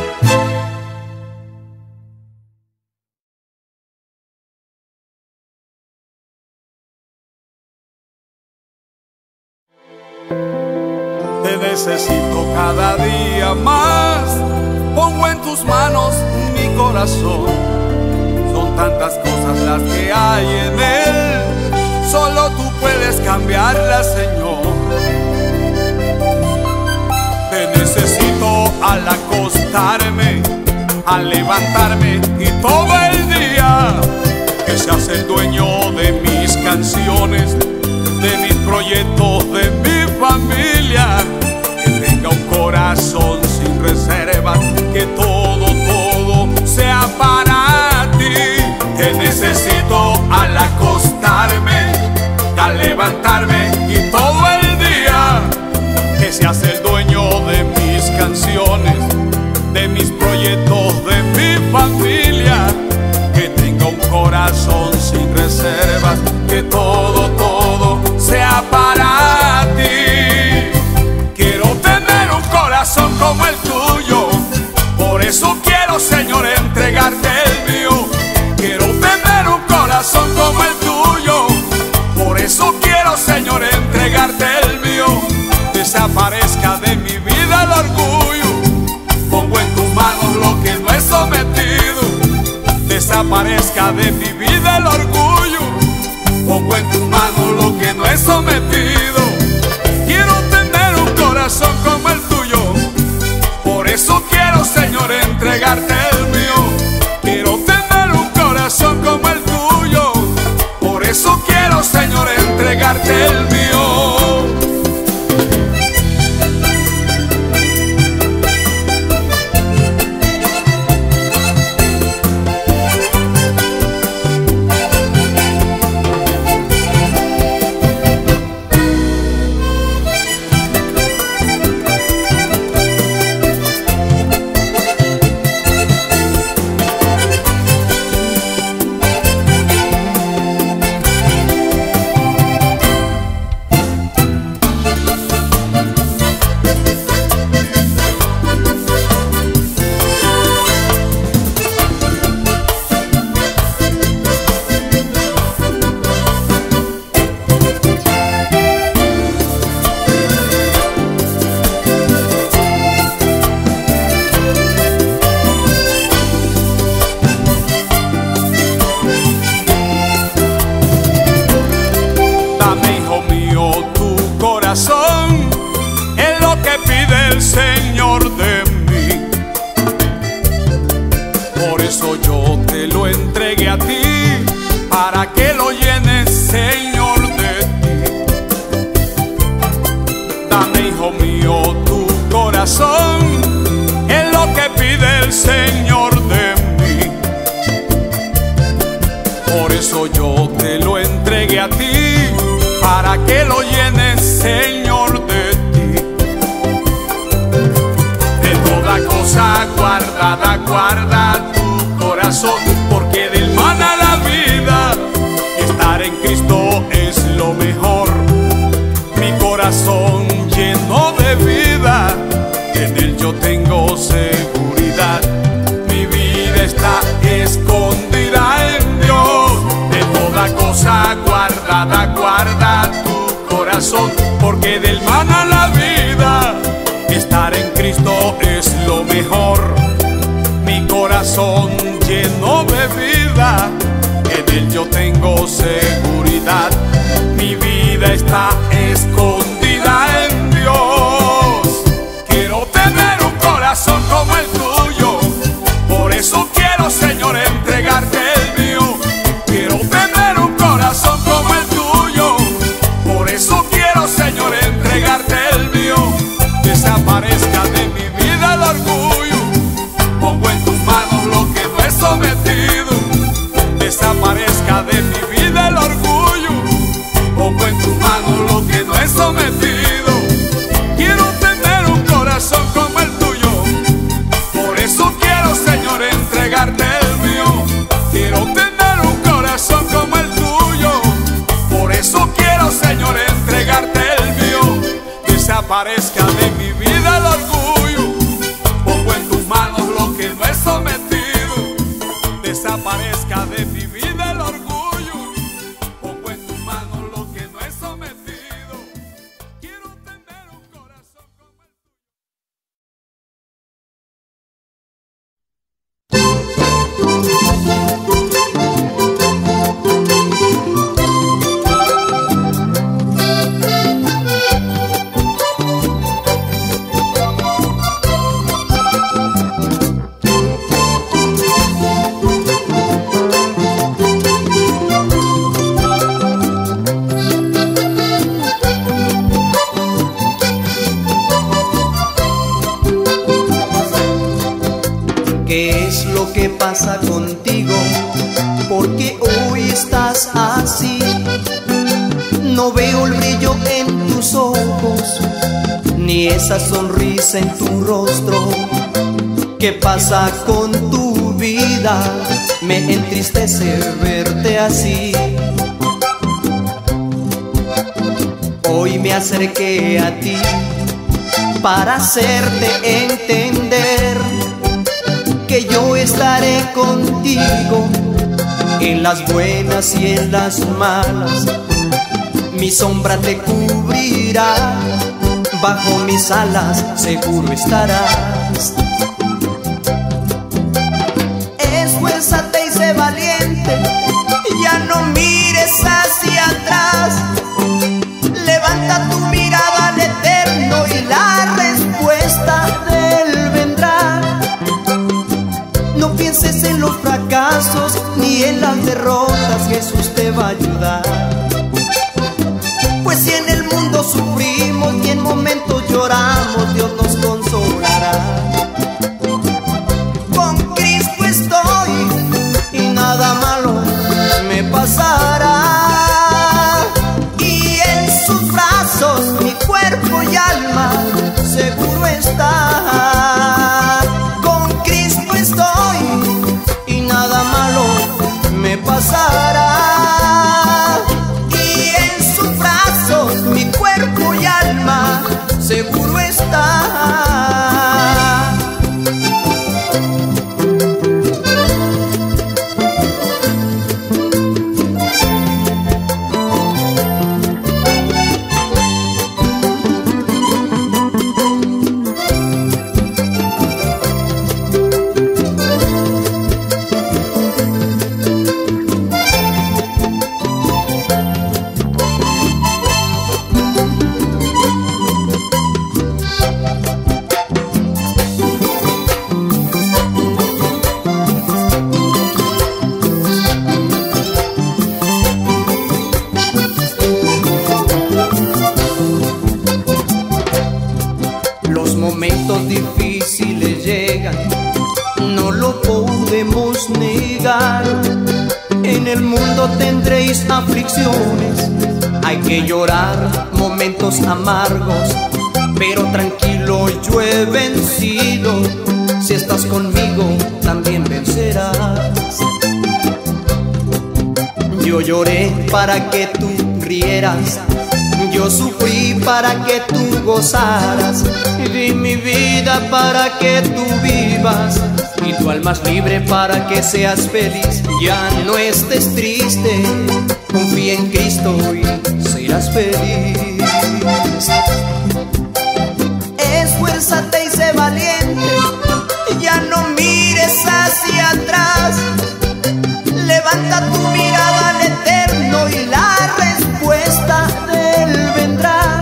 Te necesito cada día más. Pongo en tus manos mi corazón. Son tantas cosas las que hay en él. Solo tú puedes cambiarlas, Señor. Te necesito al acostarme, al levantarme y todo el día. Que seas el dueño de mis canciones, de mis proyectos, de mi familia. Que tenga un corazón sin reservas, que todo, todo proyectos de mi familia, que tenga un corazón sin reservas, que todo, todo sea para ti. Quiero tener un corazón como el tuyo, por eso quiero, Señor, entregarte el mío. Quiero tener un corazón como el tuyo, por eso quiero, Señor, entregarte el mío. Desaparezca de mi vida el orgullo, pongo en tus manos lo que no he sometido. Desaparezca de mi vida el orgullo, pongo en tus manos lo que no he sometido. Quiero tener un corazón como el tuyo, por eso quiero, Señor, entregarte el mío. Quiero tener un corazón como el tuyo, por eso quiero, Señor, entregarte el mío. Es lo que pide el Señor de mí, por eso yo te lo entregué a ti, para que lo llenes, Señor, de ti. Dame, hijo mío, tu corazón, es lo que pide el Señor de mí, por eso yo te lo entregué a ti, para que lo llenes, Señor, de ti. De toda cosa guardada, guarda tu corazón, porque del mana la vida, y estar en Cristo es lo mejor. Mi corazón lleno de vida, en él yo tengo seguridad. Mi vida está escondida en Dios. De toda cosa guardada, guarda tu corazón, porque del mana la vida, estar en Cristo es lo mejor. Mi corazón lleno de vida, en él yo tengo seguridad. Mi vida está escondida en Dios. Quiero tener un corazón como el tuyo, por eso quiero, Señor, entregarte el mío. Quiero tener un corazón como el tuyo, por eso quiero, Señor, entregarte el mío. Desaparezca de mi vida el orgullo, pongo en tus manos lo que no he sometido. Desaparezca de mi vida el orgullo, pongo en tus manos lo que no he sometido. Quiero tener un corazón como el tuyo, por eso quiero, Señor, entregarte el mío. Quiero tener un corazón como el tuyo, por eso quiero, Señor, entregarte el mío. Desaparezca de mi vida el orgullo, pongo en tus manos lo que no he sometido. Desaparezca de mi vida el orgullo, pongo en tus manos lo que no he sometido. Quiero tener un corazón como el tuyo. ¿Qué es lo que pasa contigo? ¿Por qué hoy estás así? No veo el brillo en tus ojos, ni esa sonrisa en tu rostro. ¿Qué pasa con tu vida? Me entristece verte así. Hoy me acerqué a ti para hacerte entender que yo estaré contigo en las buenas y en las malas. Mi sombra te cubrirá, bajo mis alas seguro estarás. Esfuérzate y sé valiente, ya no mires hacia atrás. Levanta tu mirada al eterno y la respuesta de él vendrá. No pienses en los fracasos ni en las derrotas, Jesús te va a ayudar. Pues si en el mundo sufrimos y en momentos lloramos, Dios nos consolará. Con Cristo estoy y nada malo me pasará. Y en sus brazos mi cuerpo y alma seguro está. Con Cristo estoy y nada malo me pasará. Y en sus brazos mi cuerpo y alma seguro está. Los momentos difíciles llegan, no lo podemos negar. En el mundo tendréis aflicciones, hay que llorar momentos amargos, pero tranquilo, yo he vencido. Si estás conmigo, también vencerás. Yo lloré para que tú rieras, yo sufrí para que tú gozaras, y di mi vida para que tú vivas, y tu alma es libre para que seas feliz. Ya no estés triste, confía en Cristo y serás feliz. Esfuérzate y sé valiente, ya no mires hacia atrás. Levanta tu mirada al eterno y la respuesta de él vendrá.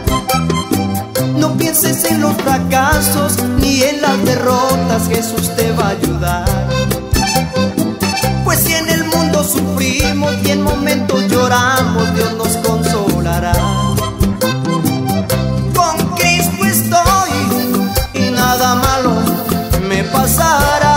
No pienses en los fracasos ni en las derrotas, Jesús te va a ayudar. Pues si en el mundo sufrimos y en momentos lloramos, Dios nos consolará. Con Cristo estoy y nada malo me pasará.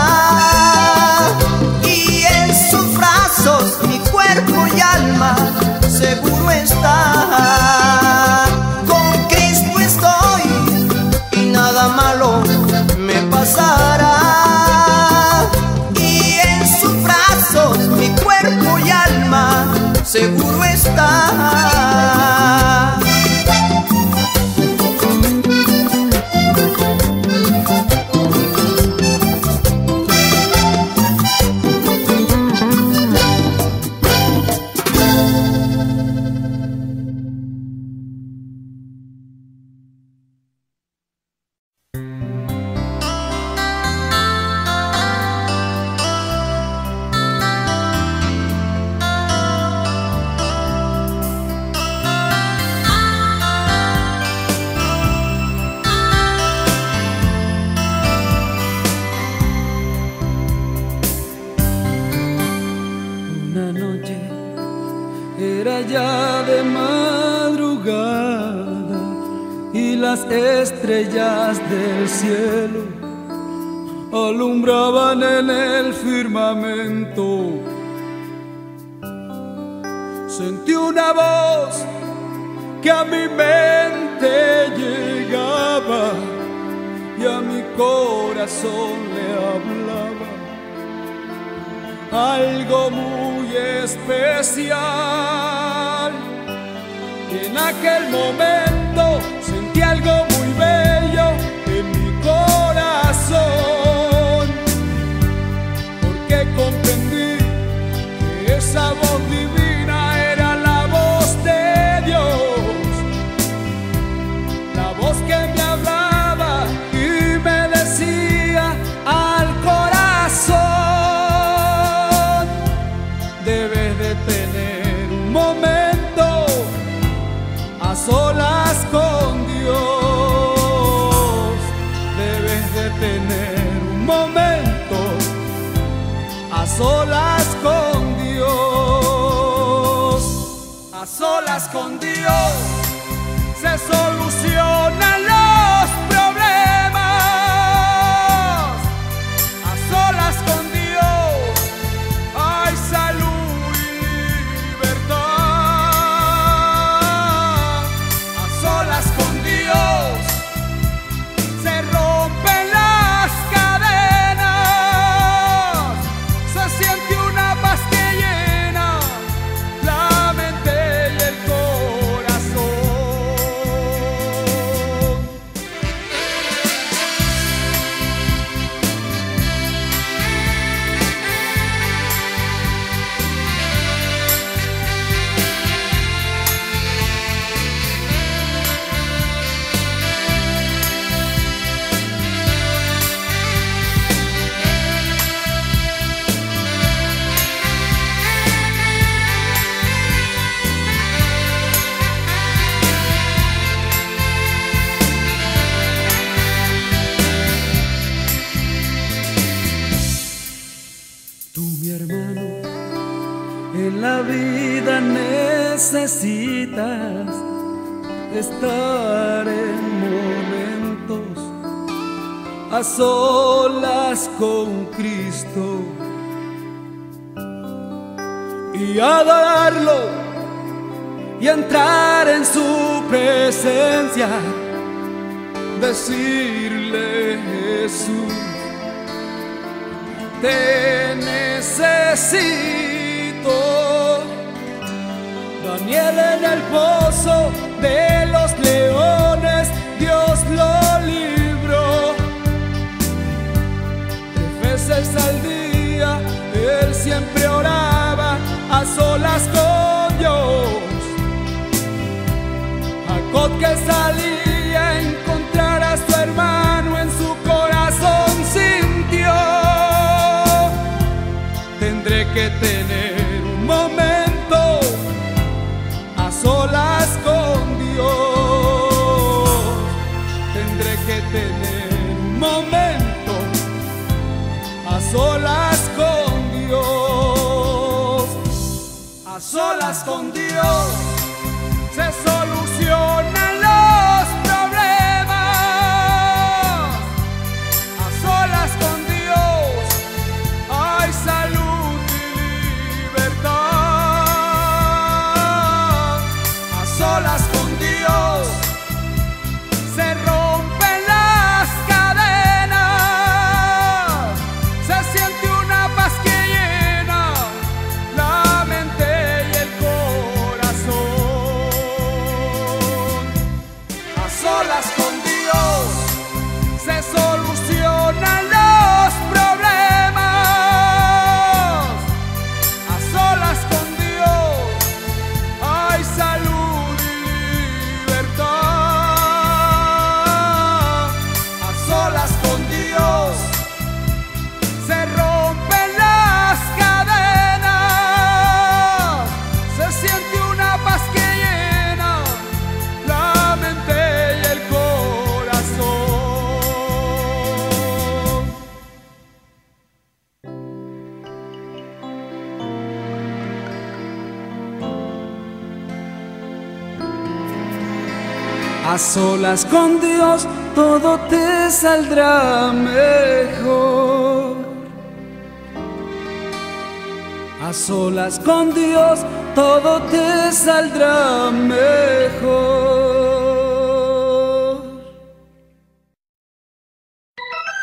Y en sus brazos mi cuerpo y alma seguro está. Con Cristo estoy y nada malo me pasará. Y en sus brazos mi cuerpo y alma seguro está. Ya de madrugada y las estrellas del cielo alumbraban en el firmamento. Sentí una voz que a mi mente llegaba y a mi corazón le hablaba algo muy especial. Y en aquel momento sentí algo muy bello en mi corazón, porque comprendí que esa voz divina era la voz de Dios, la voz que me hablaba y me decía al corazón: debes de tener un momento a solas con Dios, debes de tener un momento a solas con Dios. A solas con Dios se solucionan los problemas. A solas con Dios hay salud y libertad. A solas con Dios se rompen las cadenas, se siente una paz que llena la mente y el corazón. Tú, mi hermano, en la vida necesitas estar en momentos a solas con Cristo y adorarlo y entrar en su presencia, decirle: Jesús, te necesito. Daniel en el pozo de los leones, Dios lo libró. Tres veces al día él siempre oraba a solas con Dios. Jacob, que salía a encontrar a su hermano, en su corazón sintió: tendré que tener un momento a solas con Dios, tendré que tener un momento a solas con Dios. A solas con Dios se solucionan los problemas. A solas con Dios hay salud y libertad. A solas con Dios se rompen las cadenas, se siente una paz que llena la mente y el corazón. A solas con Dios se solucionan los problemas. A solas con Dios hay salud y libertad. A solas con Dios se rompen las cadenas, se siente una paz que llena la mente y el corazón. A solas con Dios todo te saldrá mejor. A solas con Dios todo te saldrá mejor.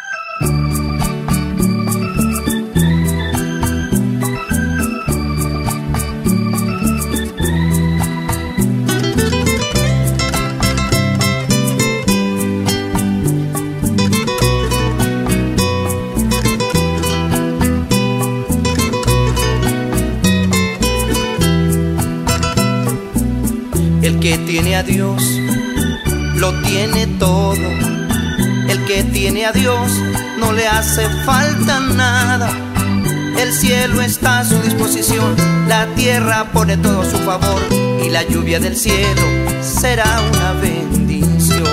que tiene a Dios lo tiene todo. El que tiene a Dios no le hace falta nada. El cielo está a su disposición, la tierra pone todo a su favor, y la lluvia del cielo será una bendición.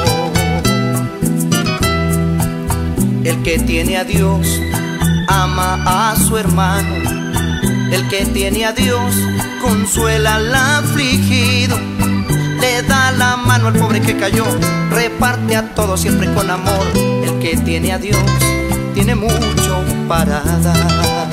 El que tiene a Dios ama a su hermano. El que tiene a Dios consuela al afligido. Le da la mano al pobre que cayó, reparte a todos siempre con amor. El que tiene a Dios tiene mucho para dar.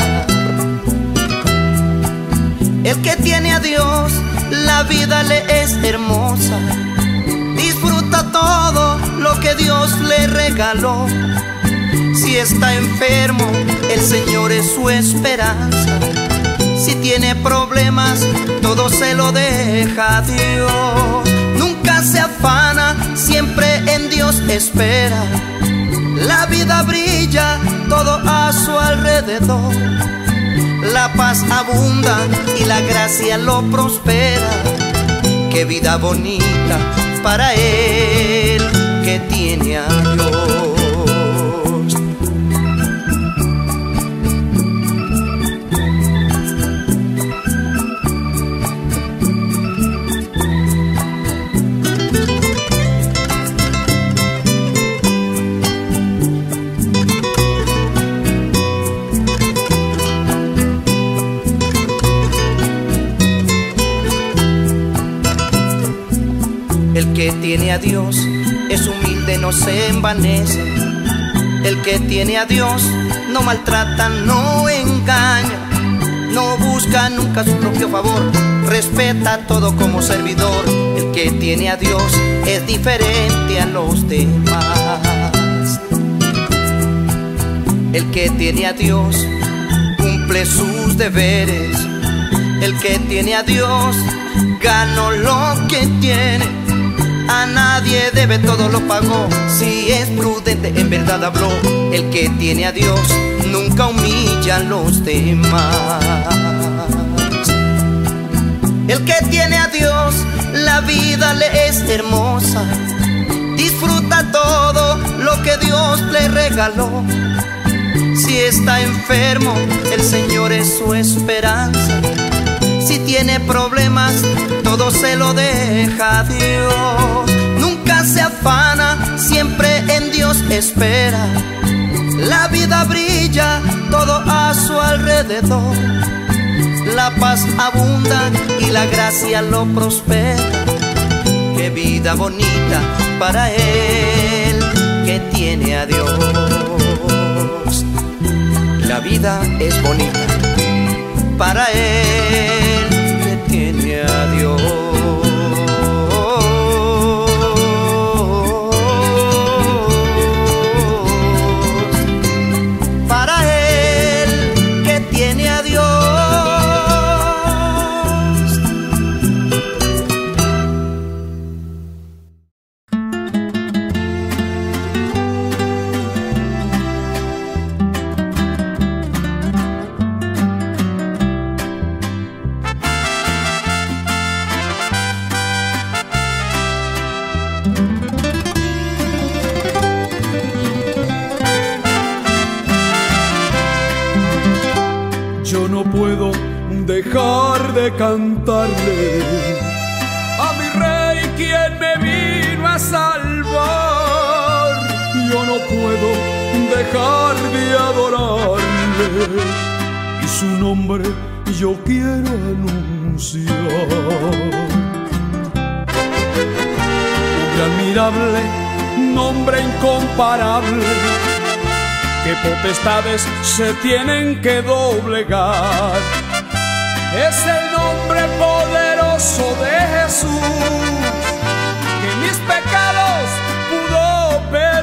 El que tiene a Dios, la vida le es hermosa. Disfruta todo lo que Dios le regaló. Si está enfermo, el Señor es su esperanza. Si tiene problemas, todo se lo deja a Dios. Nunca se afana, siempre en Dios espera. La vida brilla, todo a su alrededor. La paz abunda y la gracia lo prospera. Qué vida bonita para él que tiene a Dios. El que tiene a Dios es humilde, no se envanece. El que tiene a Dios no maltrata, no engaña, no busca nunca su propio favor, respeta todo como servidor. El que tiene a Dios es diferente a los demás. El que tiene a Dios cumple sus deberes. El que tiene a Dios ganó lo que tiene. A nadie debe, todo lo pagó. Si es prudente, en verdad habló. El que tiene a Dios nunca humilla a los demás. El que tiene a Dios, la vida le es hermosa. Disfruta todo lo que Dios le regaló. Si está enfermo, el Señor es su esperanza. Si tiene problemas, todo se lo deja a Dios. Nunca se afana, siempre en Dios espera. La vida brilla, todo a su alrededor. La paz abunda y la gracia lo prospera. Qué vida bonita para él que tiene a Dios. La vida es bonita para él que tiene a Dios. Para él que tiene a Dios. Yo no puedo dejar de cantarle a mi rey quien me vino a salvar. Yo no puedo dejar de adorarle y su nombre yo quiero anunciar. Un admirable nombre incomparable, que potestades se tienen que doblegar. Es el nombre poderoso de Jesús, que mis pecados pudo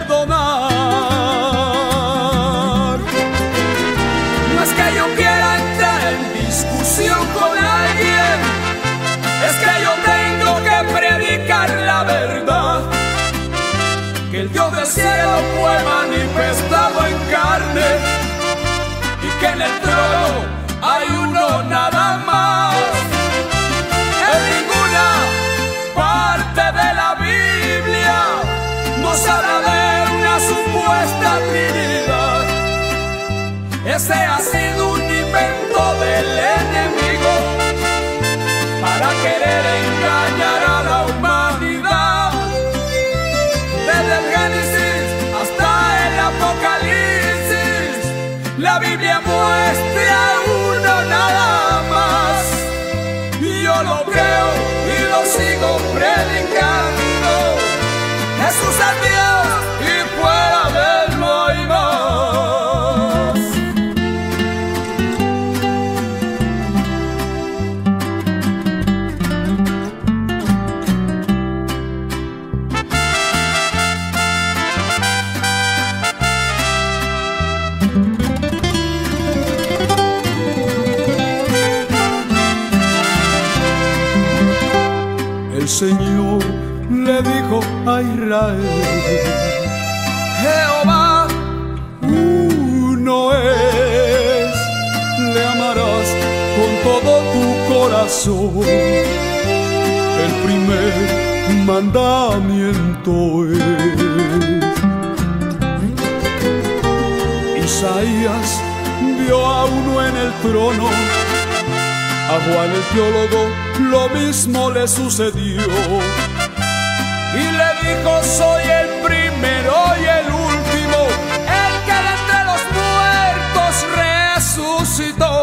perdonar. No es que yo quiera entrar en discusión con alguien, es que yo tengo que predicar la verdad, que el Dios del cielo fue manifestado en carne y que en el trono hay uno nada más, en ninguna parte. sido un invento del enemigo para querer engañar a la humanidad. Desde el Génesis hasta el Apocalipsis, la Biblia muestra uno nada más. Y yo lo creo y lo sigo predicando. Jesús es Dios y fuera de él no hay más. El Señor le dijo a Israel: Jehová uno es, le amarás con todo tu corazón. El primer mandamiento es. Isaías vio a uno en el trono, a Juan el teólogo lo mismo le sucedió. Y le dijo: soy el primero y el último, el que de entre los muertos resucitó.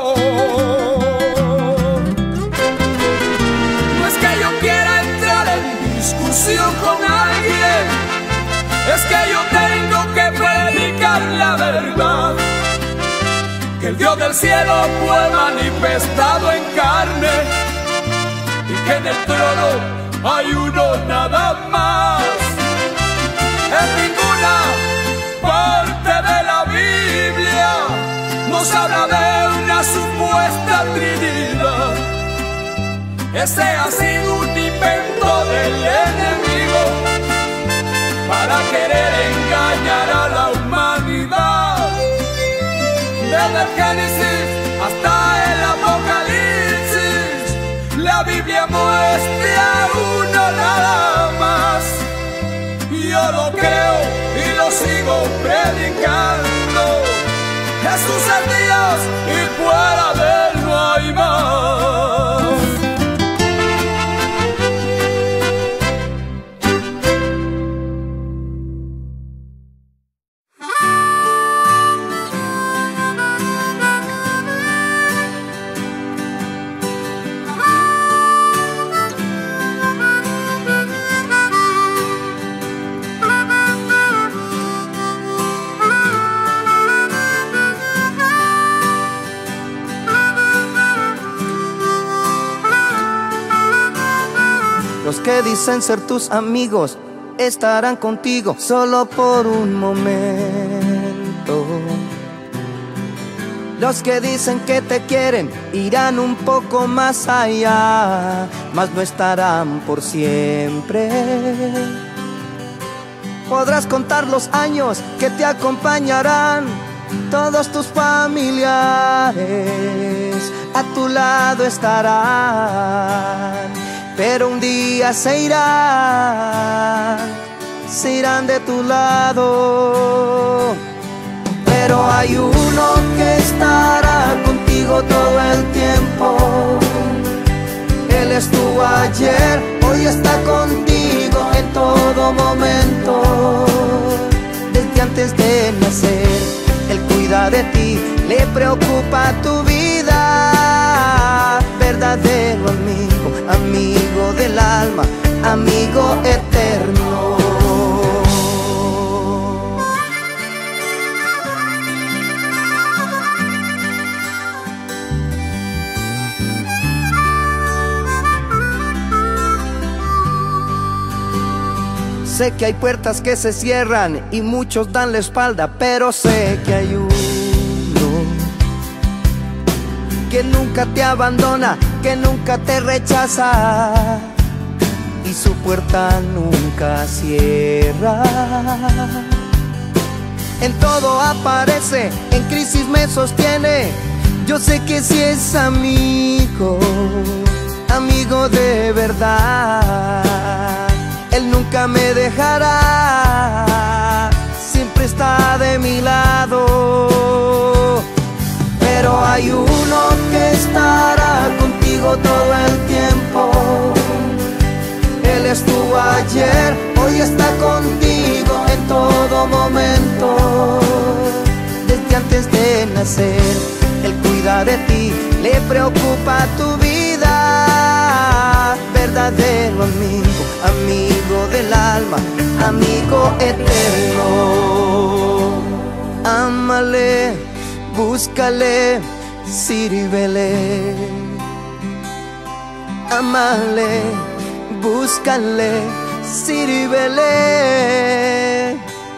No es que yo quiera entrar en discusión con alguien, es que yo tengo que predicar la verdad, que el Dios del cielo fue manifestado en carne y que en el trono hay uno nada más. En ninguna parte de la Biblia nos habla de una supuesta trinidad. Ese ha sido un invento del enemigo para querer engañar a la humanidad. Desde el Génesis hasta el Apocalipsis, la Biblia muestra uno nada más. Yo lo creo y lo sigo predicando. Jesús es Dios y fuera de él no hay más. Los que dicen ser tus amigos estarán contigo solo por un momento. Los que dicen que te quieren irán un poco más allá, mas no estarán por siempre. Podrás contar los años que te acompañarán, todos tus familiares a tu lado estarán. Pero un día se irán, se irán de tu lado. Pero hay uno que estará contigo todo el tiempo. Él estuvo ayer, hoy está contigo en todo momento. Desde antes de nacer, Él cuida de ti, le preocupa tu vida. Verdadero amigo, amigo del alma, amigo eterno. Sé que hay puertas que se cierran y muchos dan la espalda, pero sé que hay uno que nunca te abandona, que nunca te rechaza y su puerta nunca cierra. En todo aparece, en crisis me sostiene. Yo sé que si es amigo, amigo de verdad, Él nunca me dejará, siempre está de mi lado. pero hay uno que estará contigo todo el tiempo. Él estuvo ayer, hoy está contigo en todo momento. Desde antes de nacer, Él cuida de ti, le preocupa tu vida. Verdadero amigo, amigo del alma, amigo eterno. Ámale, búscale, sírvele. Ámale, búscale, sírvele.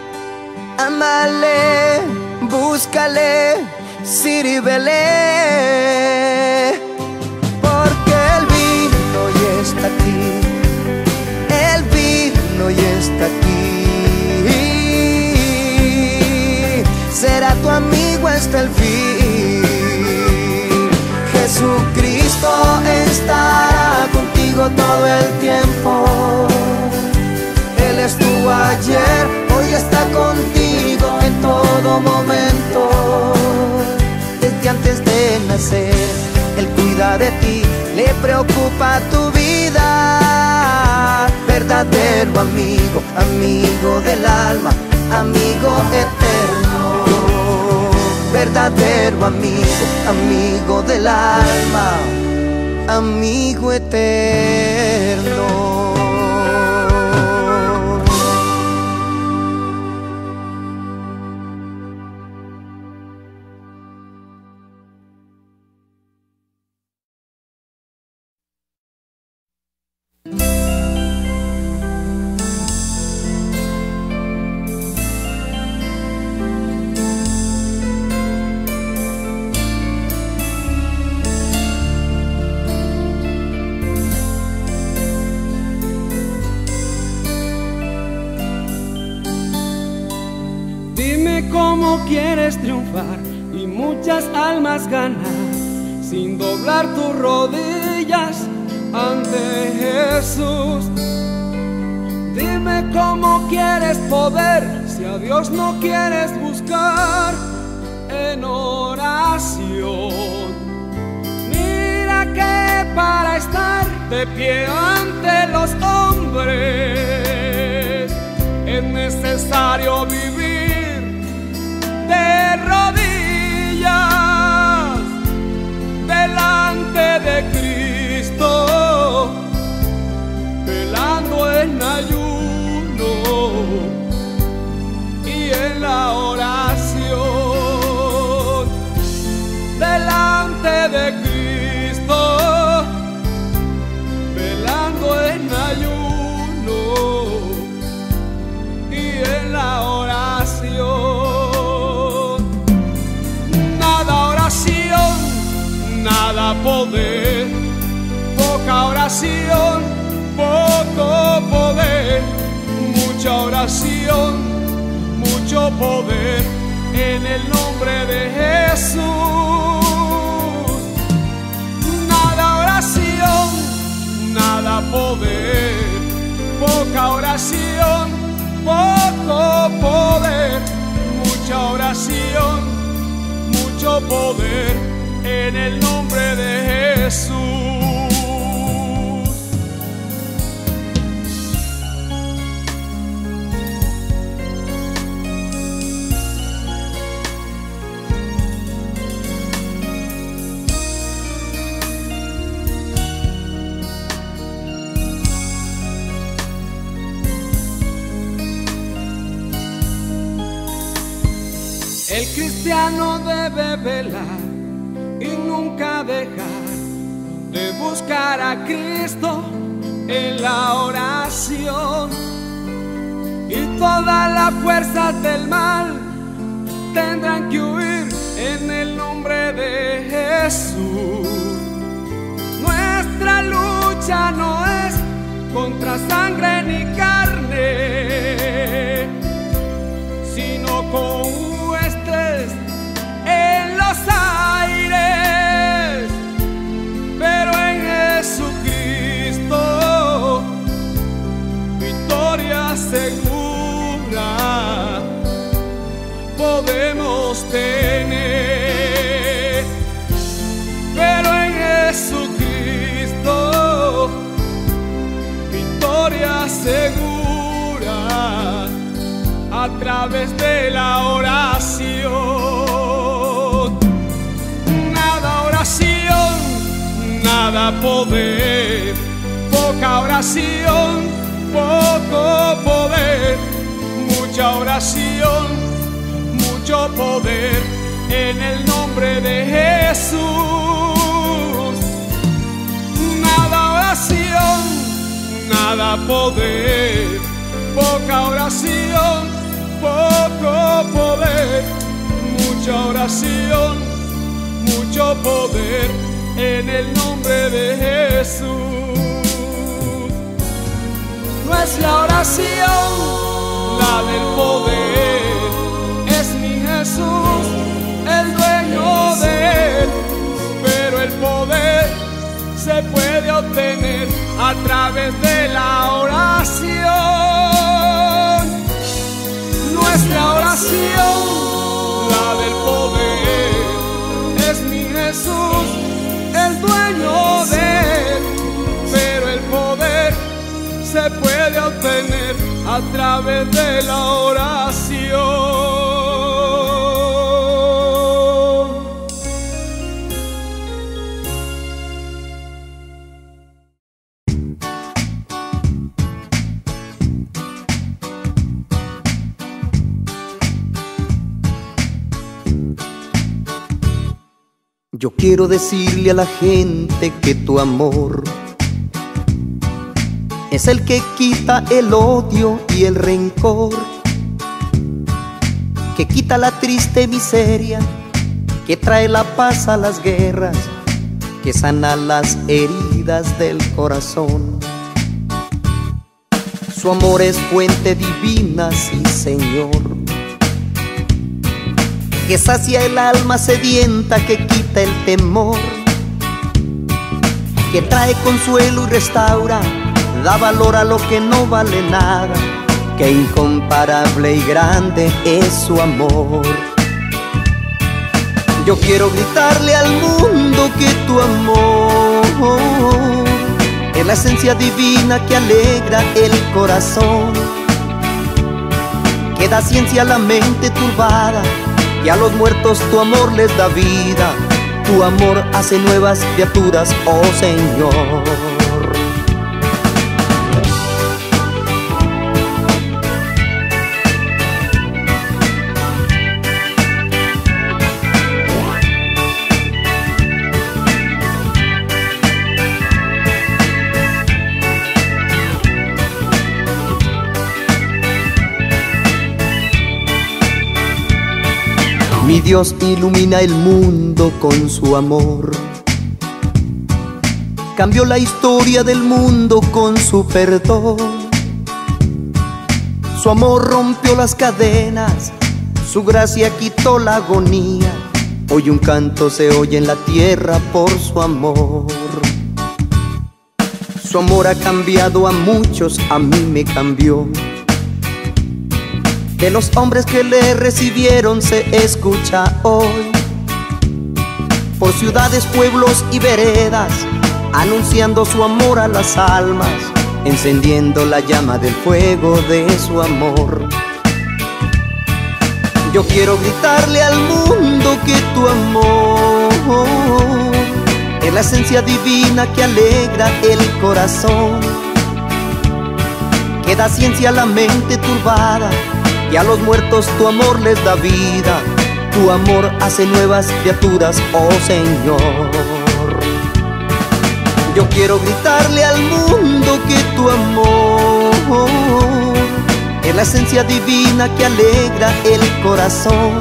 Ámale, búscale, sírvele. Porque Él vino y está aquí. Él vino y está aquí. Será tu amigo hasta el fin. Jesucristo estará contigo todo el tiempo. Él estuvo ayer, hoy está contigo en todo momento. Desde antes de nacer, Él cuida de ti, le preocupa tu vida. Verdadero amigo, amigo del alma, amigo eterno. Verdadero amigo, amigo del alma, amigo eterno. ¿Cómo quieres triunfar y muchas almas ganar sin doblar tus rodillas ante Jesús? Dime cómo quieres poder si a Dios no quieres buscar en oración. Mira que para estar de pie ante los hombres es necesario vivir de rodillas delante de Cristo, velando en ayuno y en la oración. Delante de Cristo, velando en ayuno y en la oración. Nada poder, poca oración, poco poder, mucha oración, mucho poder en el nombre de Jesús. Nada oración, nada poder, poca oración, poco poder, mucha oración, mucho poder en el nombre de Jesús. El cristiano debe velar y nunca dejar de buscar a Cristo en la oración. Y todas las fuerzas del mal tendrán que huir en el nombre de Jesús. Nuestra lucha no es contra sangre ni carne, sino con huestes en los aires, pero en Jesucristo victoria segura podemos tener. a través de la oración. Nada oración, nada poder, poca oración, poco poder, mucha oración, mucho poder, en el nombre de Jesús. Nada oración, nada poder, poca oración, poco poder, mucha oración, mucho poder, en el nombre de Jesús. No es la oración la del poder, es mi Jesús el dueño de él, pero el poder se puede obtener a través de la oración. Nuestra oración, la del poder, es mi Jesús el dueño de él, pero el poder se puede obtener a través de la oración. Yo quiero decirle a la gente que tu amor es el que quita el odio y el rencor, que quita la triste miseria, que trae la paz a las guerras, que sana las heridas del corazón. Su amor es fuente divina, sí Señor, que sacia el alma sedienta, que quita el temor, que trae consuelo y restaura, da valor a lo que no vale nada, que incomparable y grande es su amor. Yo quiero gritarle al mundo que tu amor es la esencia divina que alegra el corazón, que da ciencia a la mente turbada, y a los muertos tu amor les da vida. Tu amor hace nuevas criaturas, oh Señor. Mi Dios ilumina el mundo con su amor, cambió la historia del mundo con su perdón. Su amor rompió las cadenas, su gracia quitó la agonía. Hoy un canto se oye en la tierra por su amor. Su amor ha cambiado a muchos, a mí me cambió. De los hombres que le recibieron se escucha hoy, por ciudades, pueblos y veredas, anunciando su amor a las almas, encendiendo la llama del fuego de su amor. Yo quiero gritarle al mundo que tu amor es la esencia divina que alegra el corazón, que da ciencia a la mente turbada, y a los muertos tu amor les da vida. Tu amor hace nuevas criaturas, oh Señor. Yo quiero gritarle al mundo que tu amor es la esencia divina que alegra el corazón,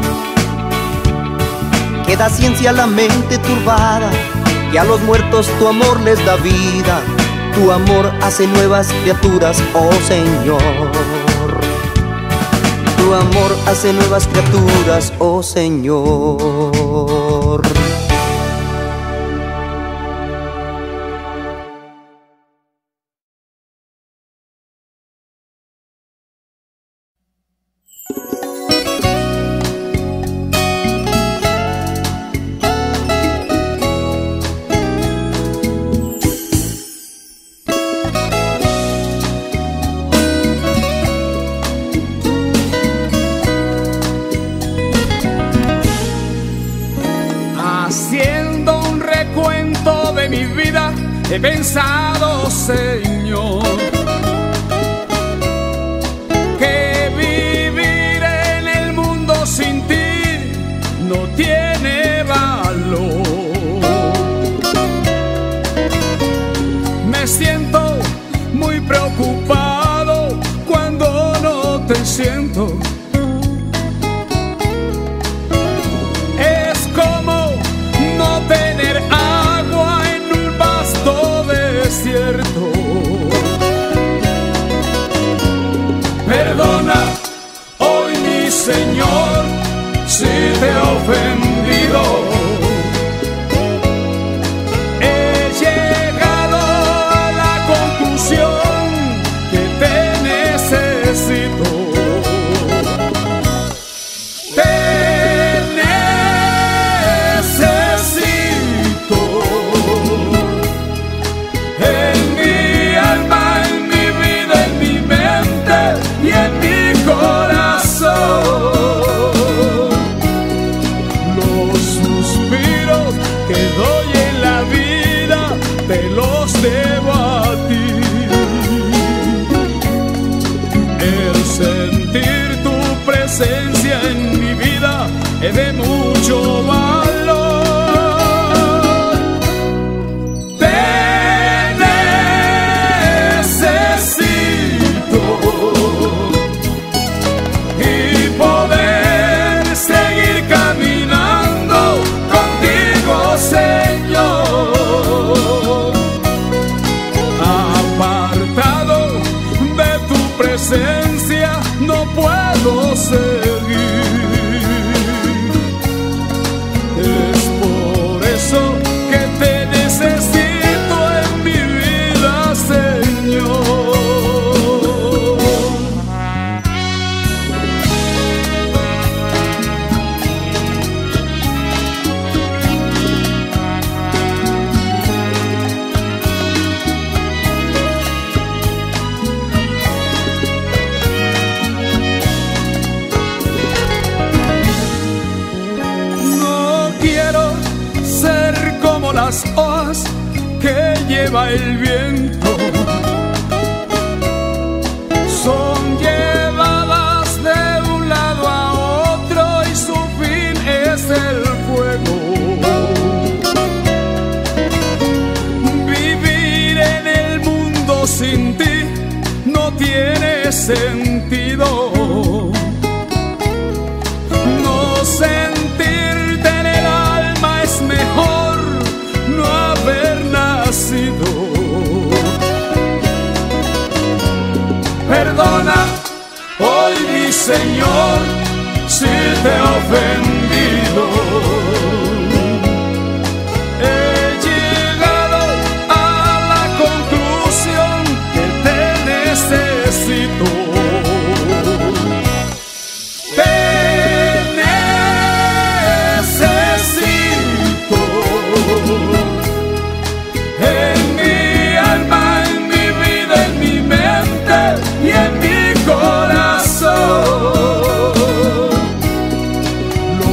que da ciencia a la mente turbada, y a los muertos tu amor les da vida. Tu amor hace nuevas criaturas, oh Señor. Tu amor hace nuevas criaturas, oh Señor. Haciendo un recuento de mi vida, he pensado, Señor, que vivir en el mundo sin ti no tiene valor. Me siento muy preocupado cuando no te siento. Es como no tener agua en un vasto desierto. Perdona hoy, mi Señor, si te he ofendido. He llegado a la conclusión que te necesito. Te necesito en mi alma, en mi vida, en mi mente y en mi corazón. Los suspiros que doy en la vida te los debo a ti. El sentir tu presencia en mi vida es de mucho valor. Te necesito y poder seguir caminando contigo, Señor. Apartado de tu presencia no puedo seguir. Es por eso que te necesito en mi vida, Señor. No quiero ser como las hojas que lleva el viento. Son llevadas de un lado a otro y su fin es el fuego. Vivir en el mundo sin ti no tiene sentido. No sentirte en el alma es mejor no haber nacido. Perdona hoy, mi Señor, si te he ofendido. He llegado a la conclusión que te necesito. Te necesito en mi alma, en mi vida, en mi mente y en mi corazón.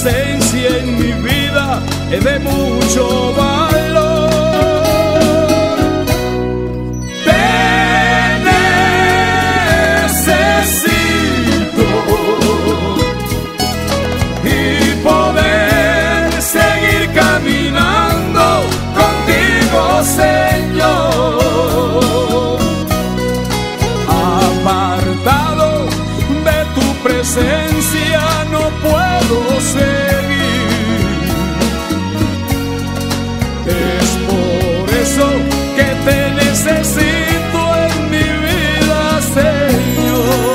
presencia en mi vida es de mucho valor. Te necesito y poder seguir caminando contigo, Señor. Apartado de tu presencia no puedo seguir. Es por eso que te necesito en mi vida, Señor.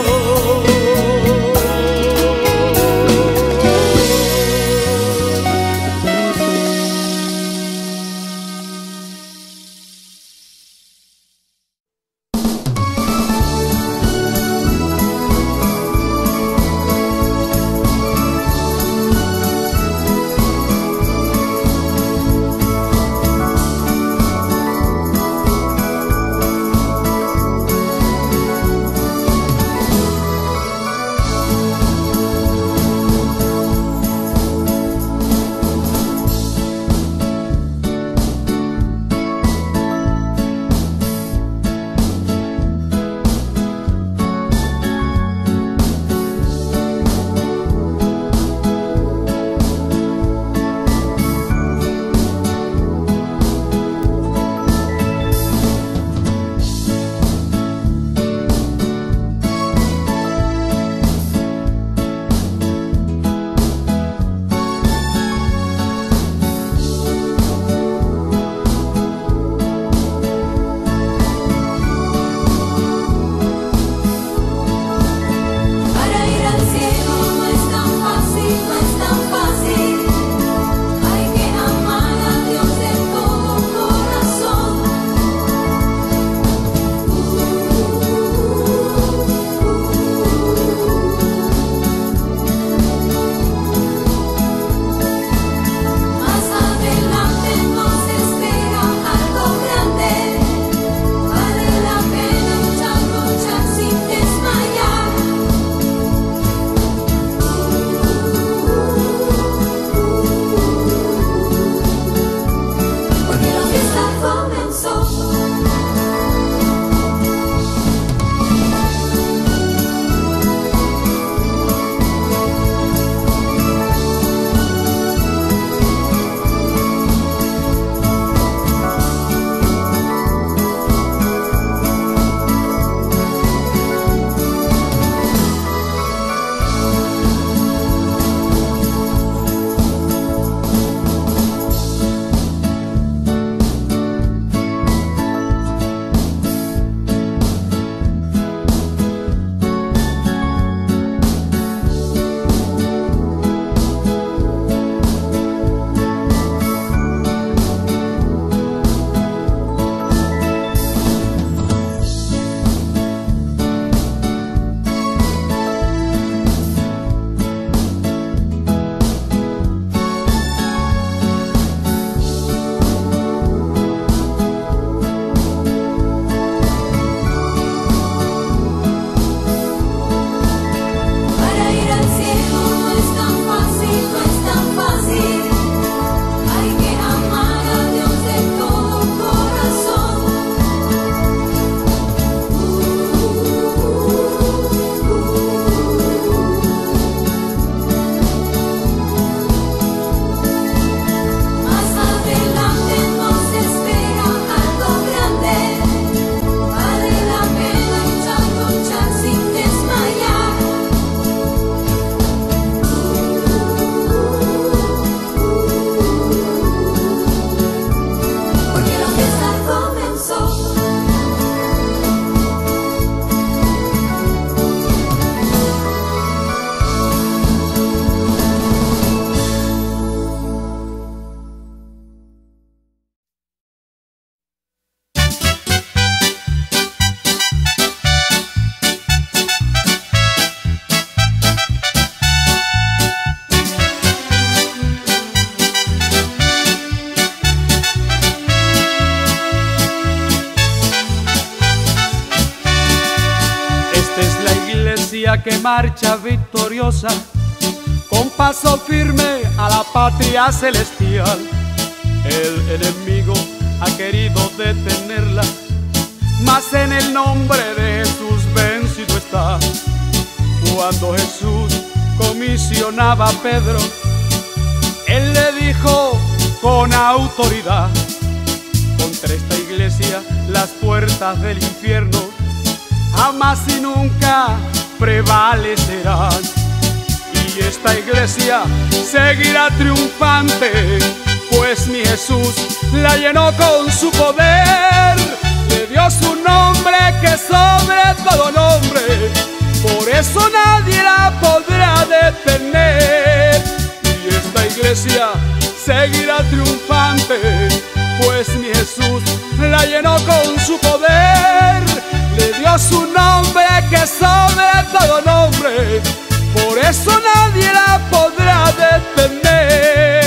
Que marcha victoriosa con paso firme a la patria celestial. El enemigo ha querido detenerla, mas en el nombre de Jesús vencido está. Cuando Jesús comisionaba a Pedro, él le dijo con autoridad: contra esta iglesia las puertas del infierno jamás y nunca prevalecerán. Y esta iglesia seguirá triunfante, pues mi Jesús la llenó con su poder. Le dio su nombre que sobre todo nombre, por eso nadie la podrá detener. Y esta iglesia seguirá triunfante, pues mi Jesús la llenó con su poder. Le dio su nombre que sobre todo nombre, por eso nadie la podrá detener.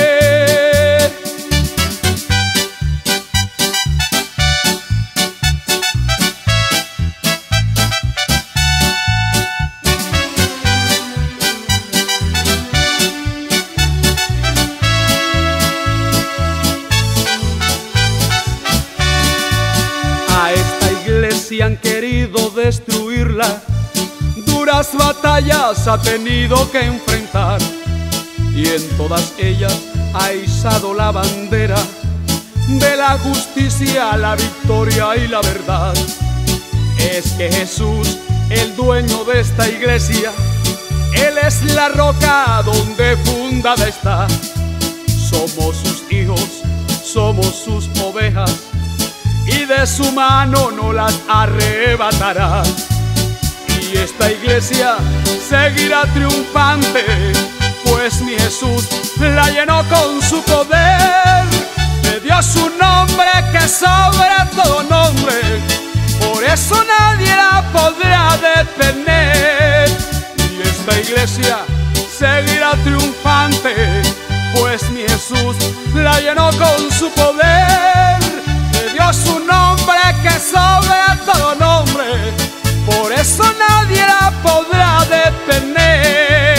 Han querido destruirla, duras batallas ha tenido que enfrentar, y en todas ellas ha izado la bandera de la justicia, la victoria y la verdad. Es que Jesús, el dueño de esta iglesia, Él es la roca donde fundada está. Somos sus hijos, somos sus ovejas, y de su mano no las arrebatará. Y esta iglesia seguirá triunfante, pues mi Jesús la llenó con su poder. Le dio su nombre que sobre todo nombre, por eso nadie la podrá detener. Y esta iglesia seguirá triunfante, pues mi Jesús la llenó con su poder. Dio su nombre que sobre todo nombre, por eso nadie la podrá detener.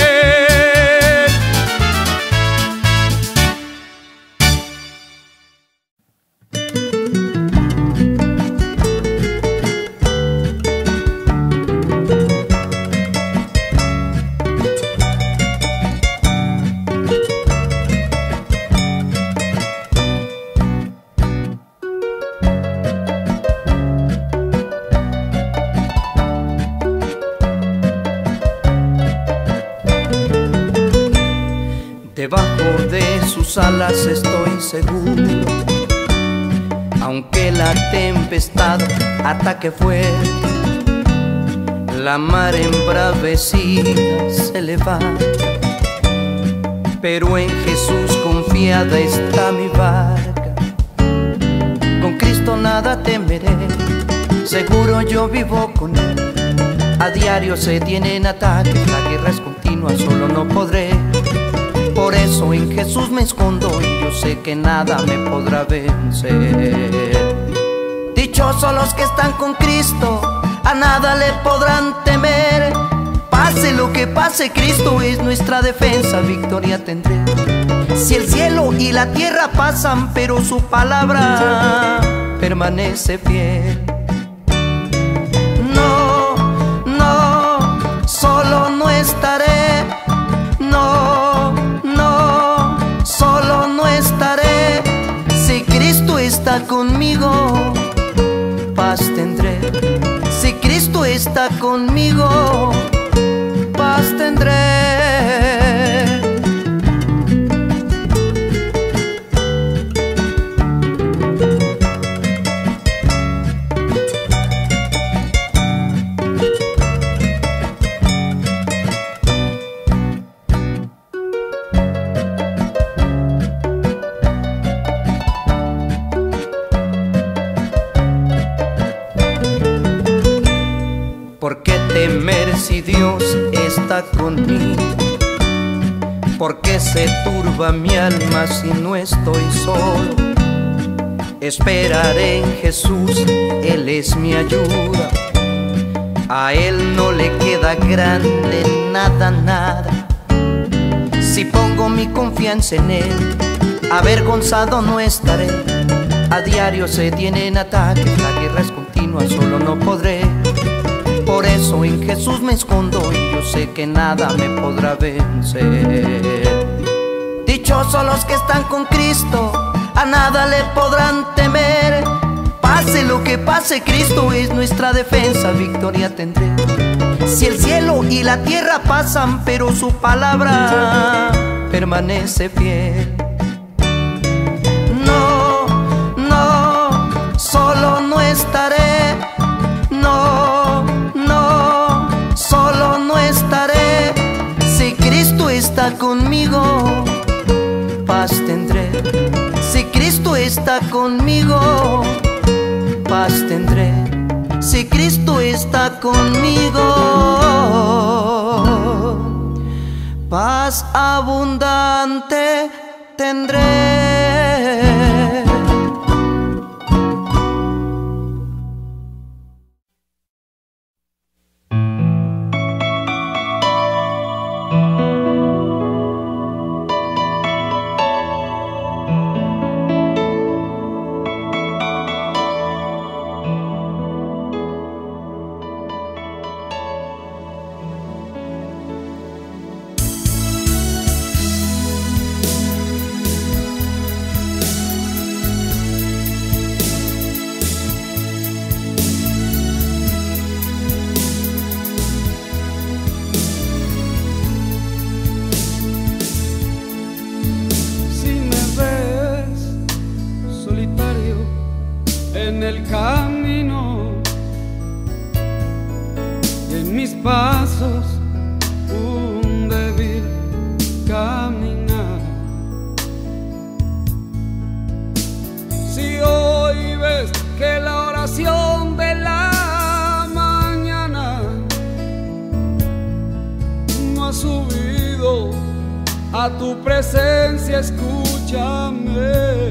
Debajo de sus alas estoy seguro, aunque la tempestad ataque fuerte, la mar embravecida se levanta, pero en Jesús confiada está mi barca. Con Cristo nada temeré, seguro yo vivo con Él. A diario se tienen ataques, la guerra es continua, solo no podré. Por eso en Jesús me escondo y yo sé que nada me podrá vencer. Dichosos los que están con Cristo, a nada le podrán temer. Pase lo que pase, Cristo es nuestra defensa, victoria tendré. Si el cielo y la tierra pasan, pero su palabra permanece fiel. No, no, solo no estaré. No, no, solo no estaré. Si Cristo está conmigo, paz tendré. Si Cristo está conmigo, paz tendré. ¿Por qué temer si Dios está conmigo? ¿Por qué se turba mi alma si no estoy solo? Esperaré en Jesús, Él es mi ayuda. A Él no le queda grande nada, nada. pongo mi confianza en Él, avergonzado no estaré. A diario se tienen ataques, la guerra es continua, solo no podré. Por eso en Jesús me escondo y yo sé que nada me podrá vencer. Dichosos los que están con Cristo, a nada le podrán temer. Pase lo que pase, Cristo es nuestra defensa, victoria tendré. Si el cielo y la tierra pasan, pero su palabra permanece fiel. No, no, solo no estaré. No, no, solo no estaré. Si Cristo está conmigo, paz tendré. Si Cristo está conmigo, paz tendré. Si Cristo está conmigo, paz abundante tendré. A tu presencia, escúchame.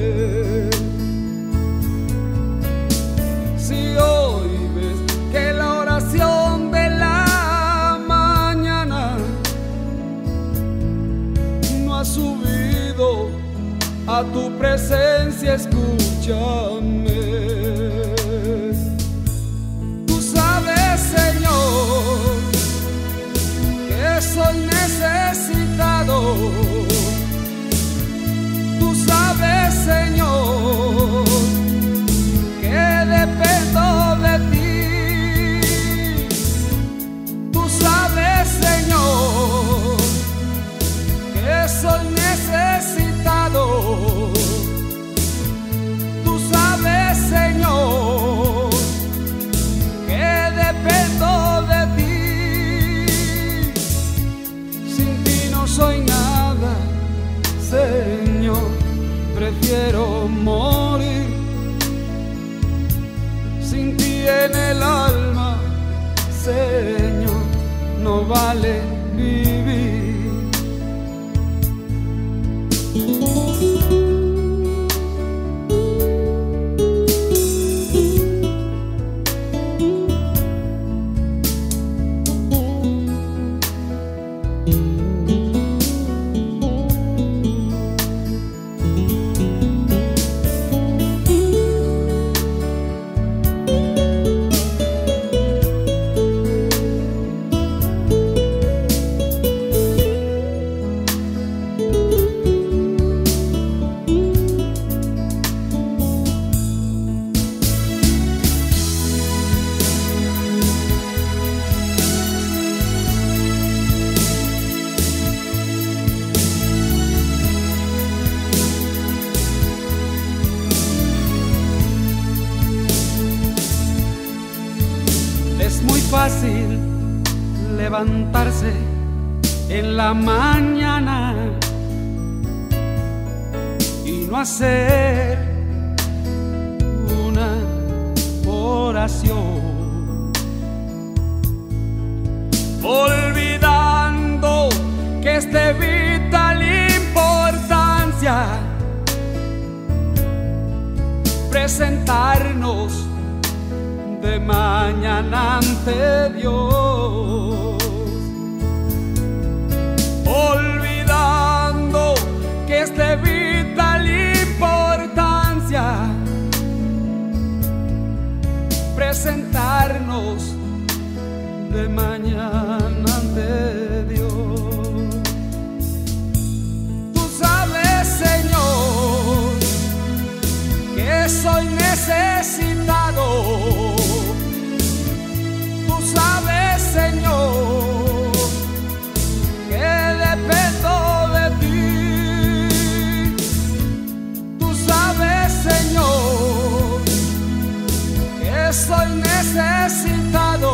Si hoy ves que la oración de la mañana no ha subido a tu presencia, escúchame. Tú sabes, Señor, que soy necesitado. Tú sabes, Señor, que dependo de ti. Tú sabes, Señor, que soy necesitado. Tú sabes, Señor, que dependo de ti. Sin ti no soy nada, Señor, prefiero morir. Sin ti en el alma, Señor, no vale vivir. Es muy fácil levantarse en la mañana y no hacer una oración, olvidando que es de vital importancia presentarnos de mañana ante Dios, olvidando presentarnos de mañana ante Dios. Tú sabes, Señor, que soy necesitado. Tú sabes, Señor, que dependo de ti. Tú sabes, Señor, que soy necesitado.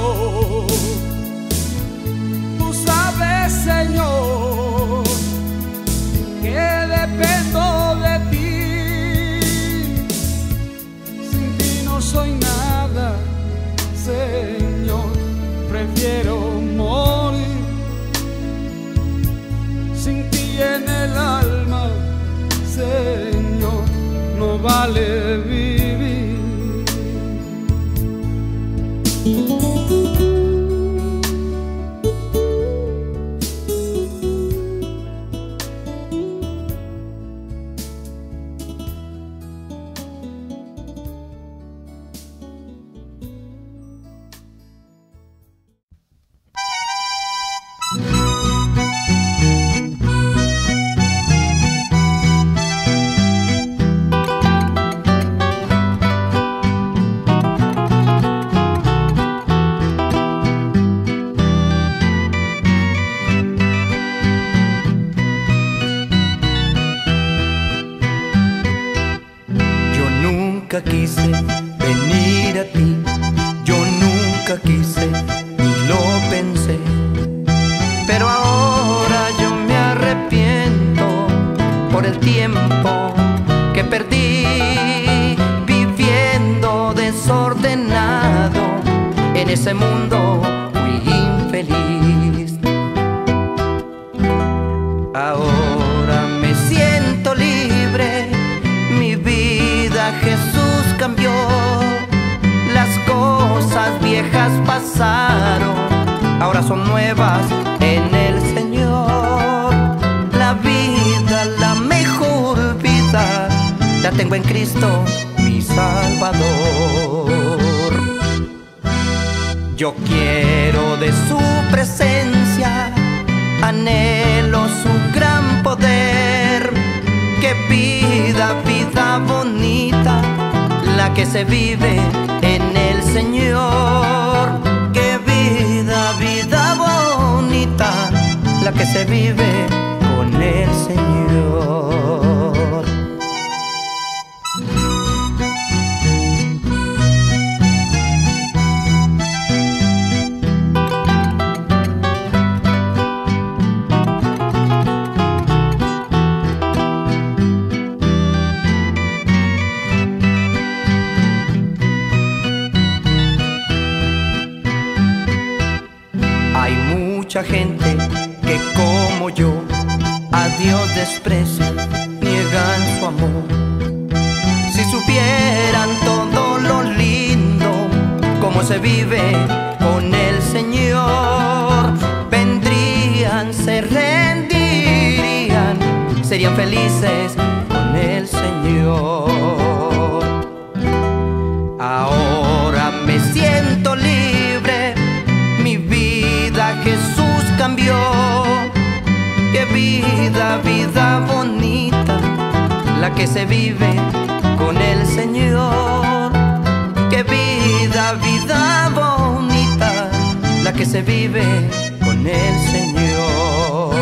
Tú sabes, Señor, que dependo de ti. Sin ti no soy nada, Señor, prefiero morir. Sin ti en el alma, Señor, no vale vivir. Nunca quise venir a ti, yo nunca quise ni lo pensé, pero ahora yo me arrepiento por el tiempo que perdí viviendo desordenado. En ese mundo fui infeliz. Ahora me siento libre, mi vida Jesús cambió, las cosas viejas pasaron, ahora son nuevas en el Señor. La vida, la mejor vida, la tengo en Cristo, mi Salvador. Yo quiero de su presencia, anhelo su gran poder. Qué vida, vida bonita, la que se vive en el Señor. Qué vida, vida bonita, la que se vive con el Señor. Mucha gente que como yo a Dios desprecia, niegan su amor. Si supieran todo lo lindo, cómo se vive con el Señor, vendrían, se rendirían, serían felices con el Señor. Ahora me siento libre, mi vida Jesús cambió. Qué vida, vida bonita, la que se vive con el Señor. Qué vida, vida bonita, la que se vive con el Señor.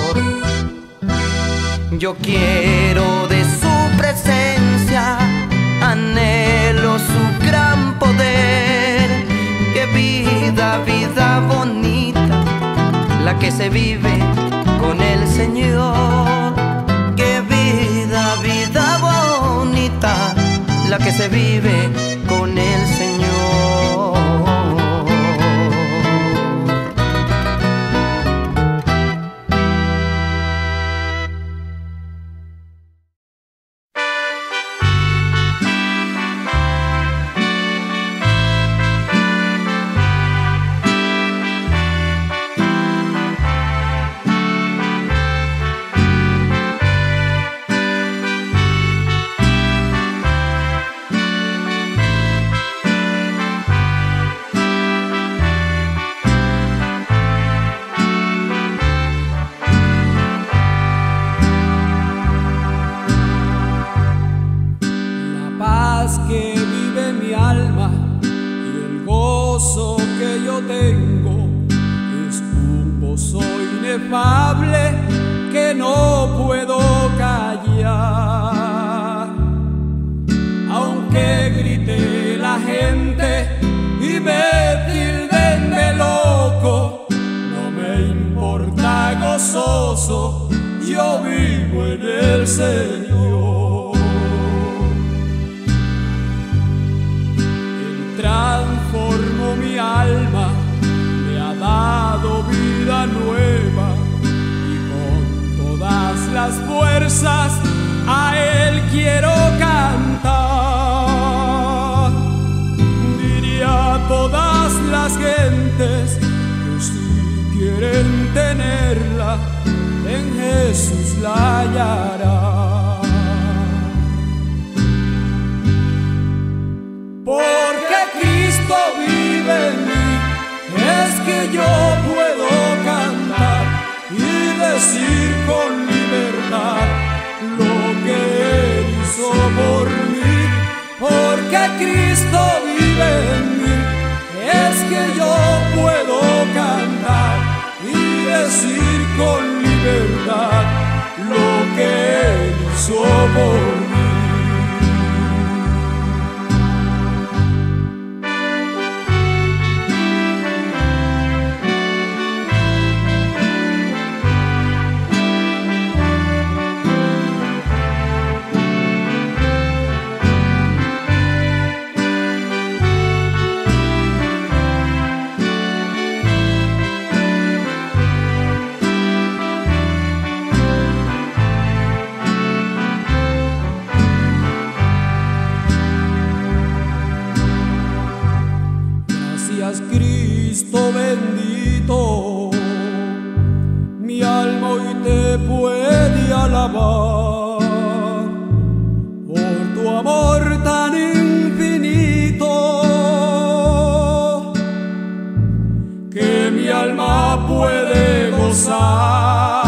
Yo quiero de su presencia, anhelo su gran poder. Qué vida, vida bonita, la que se vive con el Señor. Qué vida, vida bonita, la que se vive con el Señor. inefable que no puedo callar. Aunque grite la gente y me tilden de loco, no me importa, gozoso, yo vivo en el Señor. Él transformó mi alma, me ha dado vida nueva, y con todas las fuerzas a Él quiero cantar. Diría a todas las gentes que si quieren tenerla, en Jesús la hallarán. Porque Cristo vive en mí, es que yo puedo cantar y decir con libertad lo que Él hizo por mí. Porque Cristo vive en mí, es que yo puedo cantar y decir con libertad lo que Él hizo por mí. Cristo bendito, mi alma hoy te puede alabar por tu amor tan infinito, que mi alma puede gozar.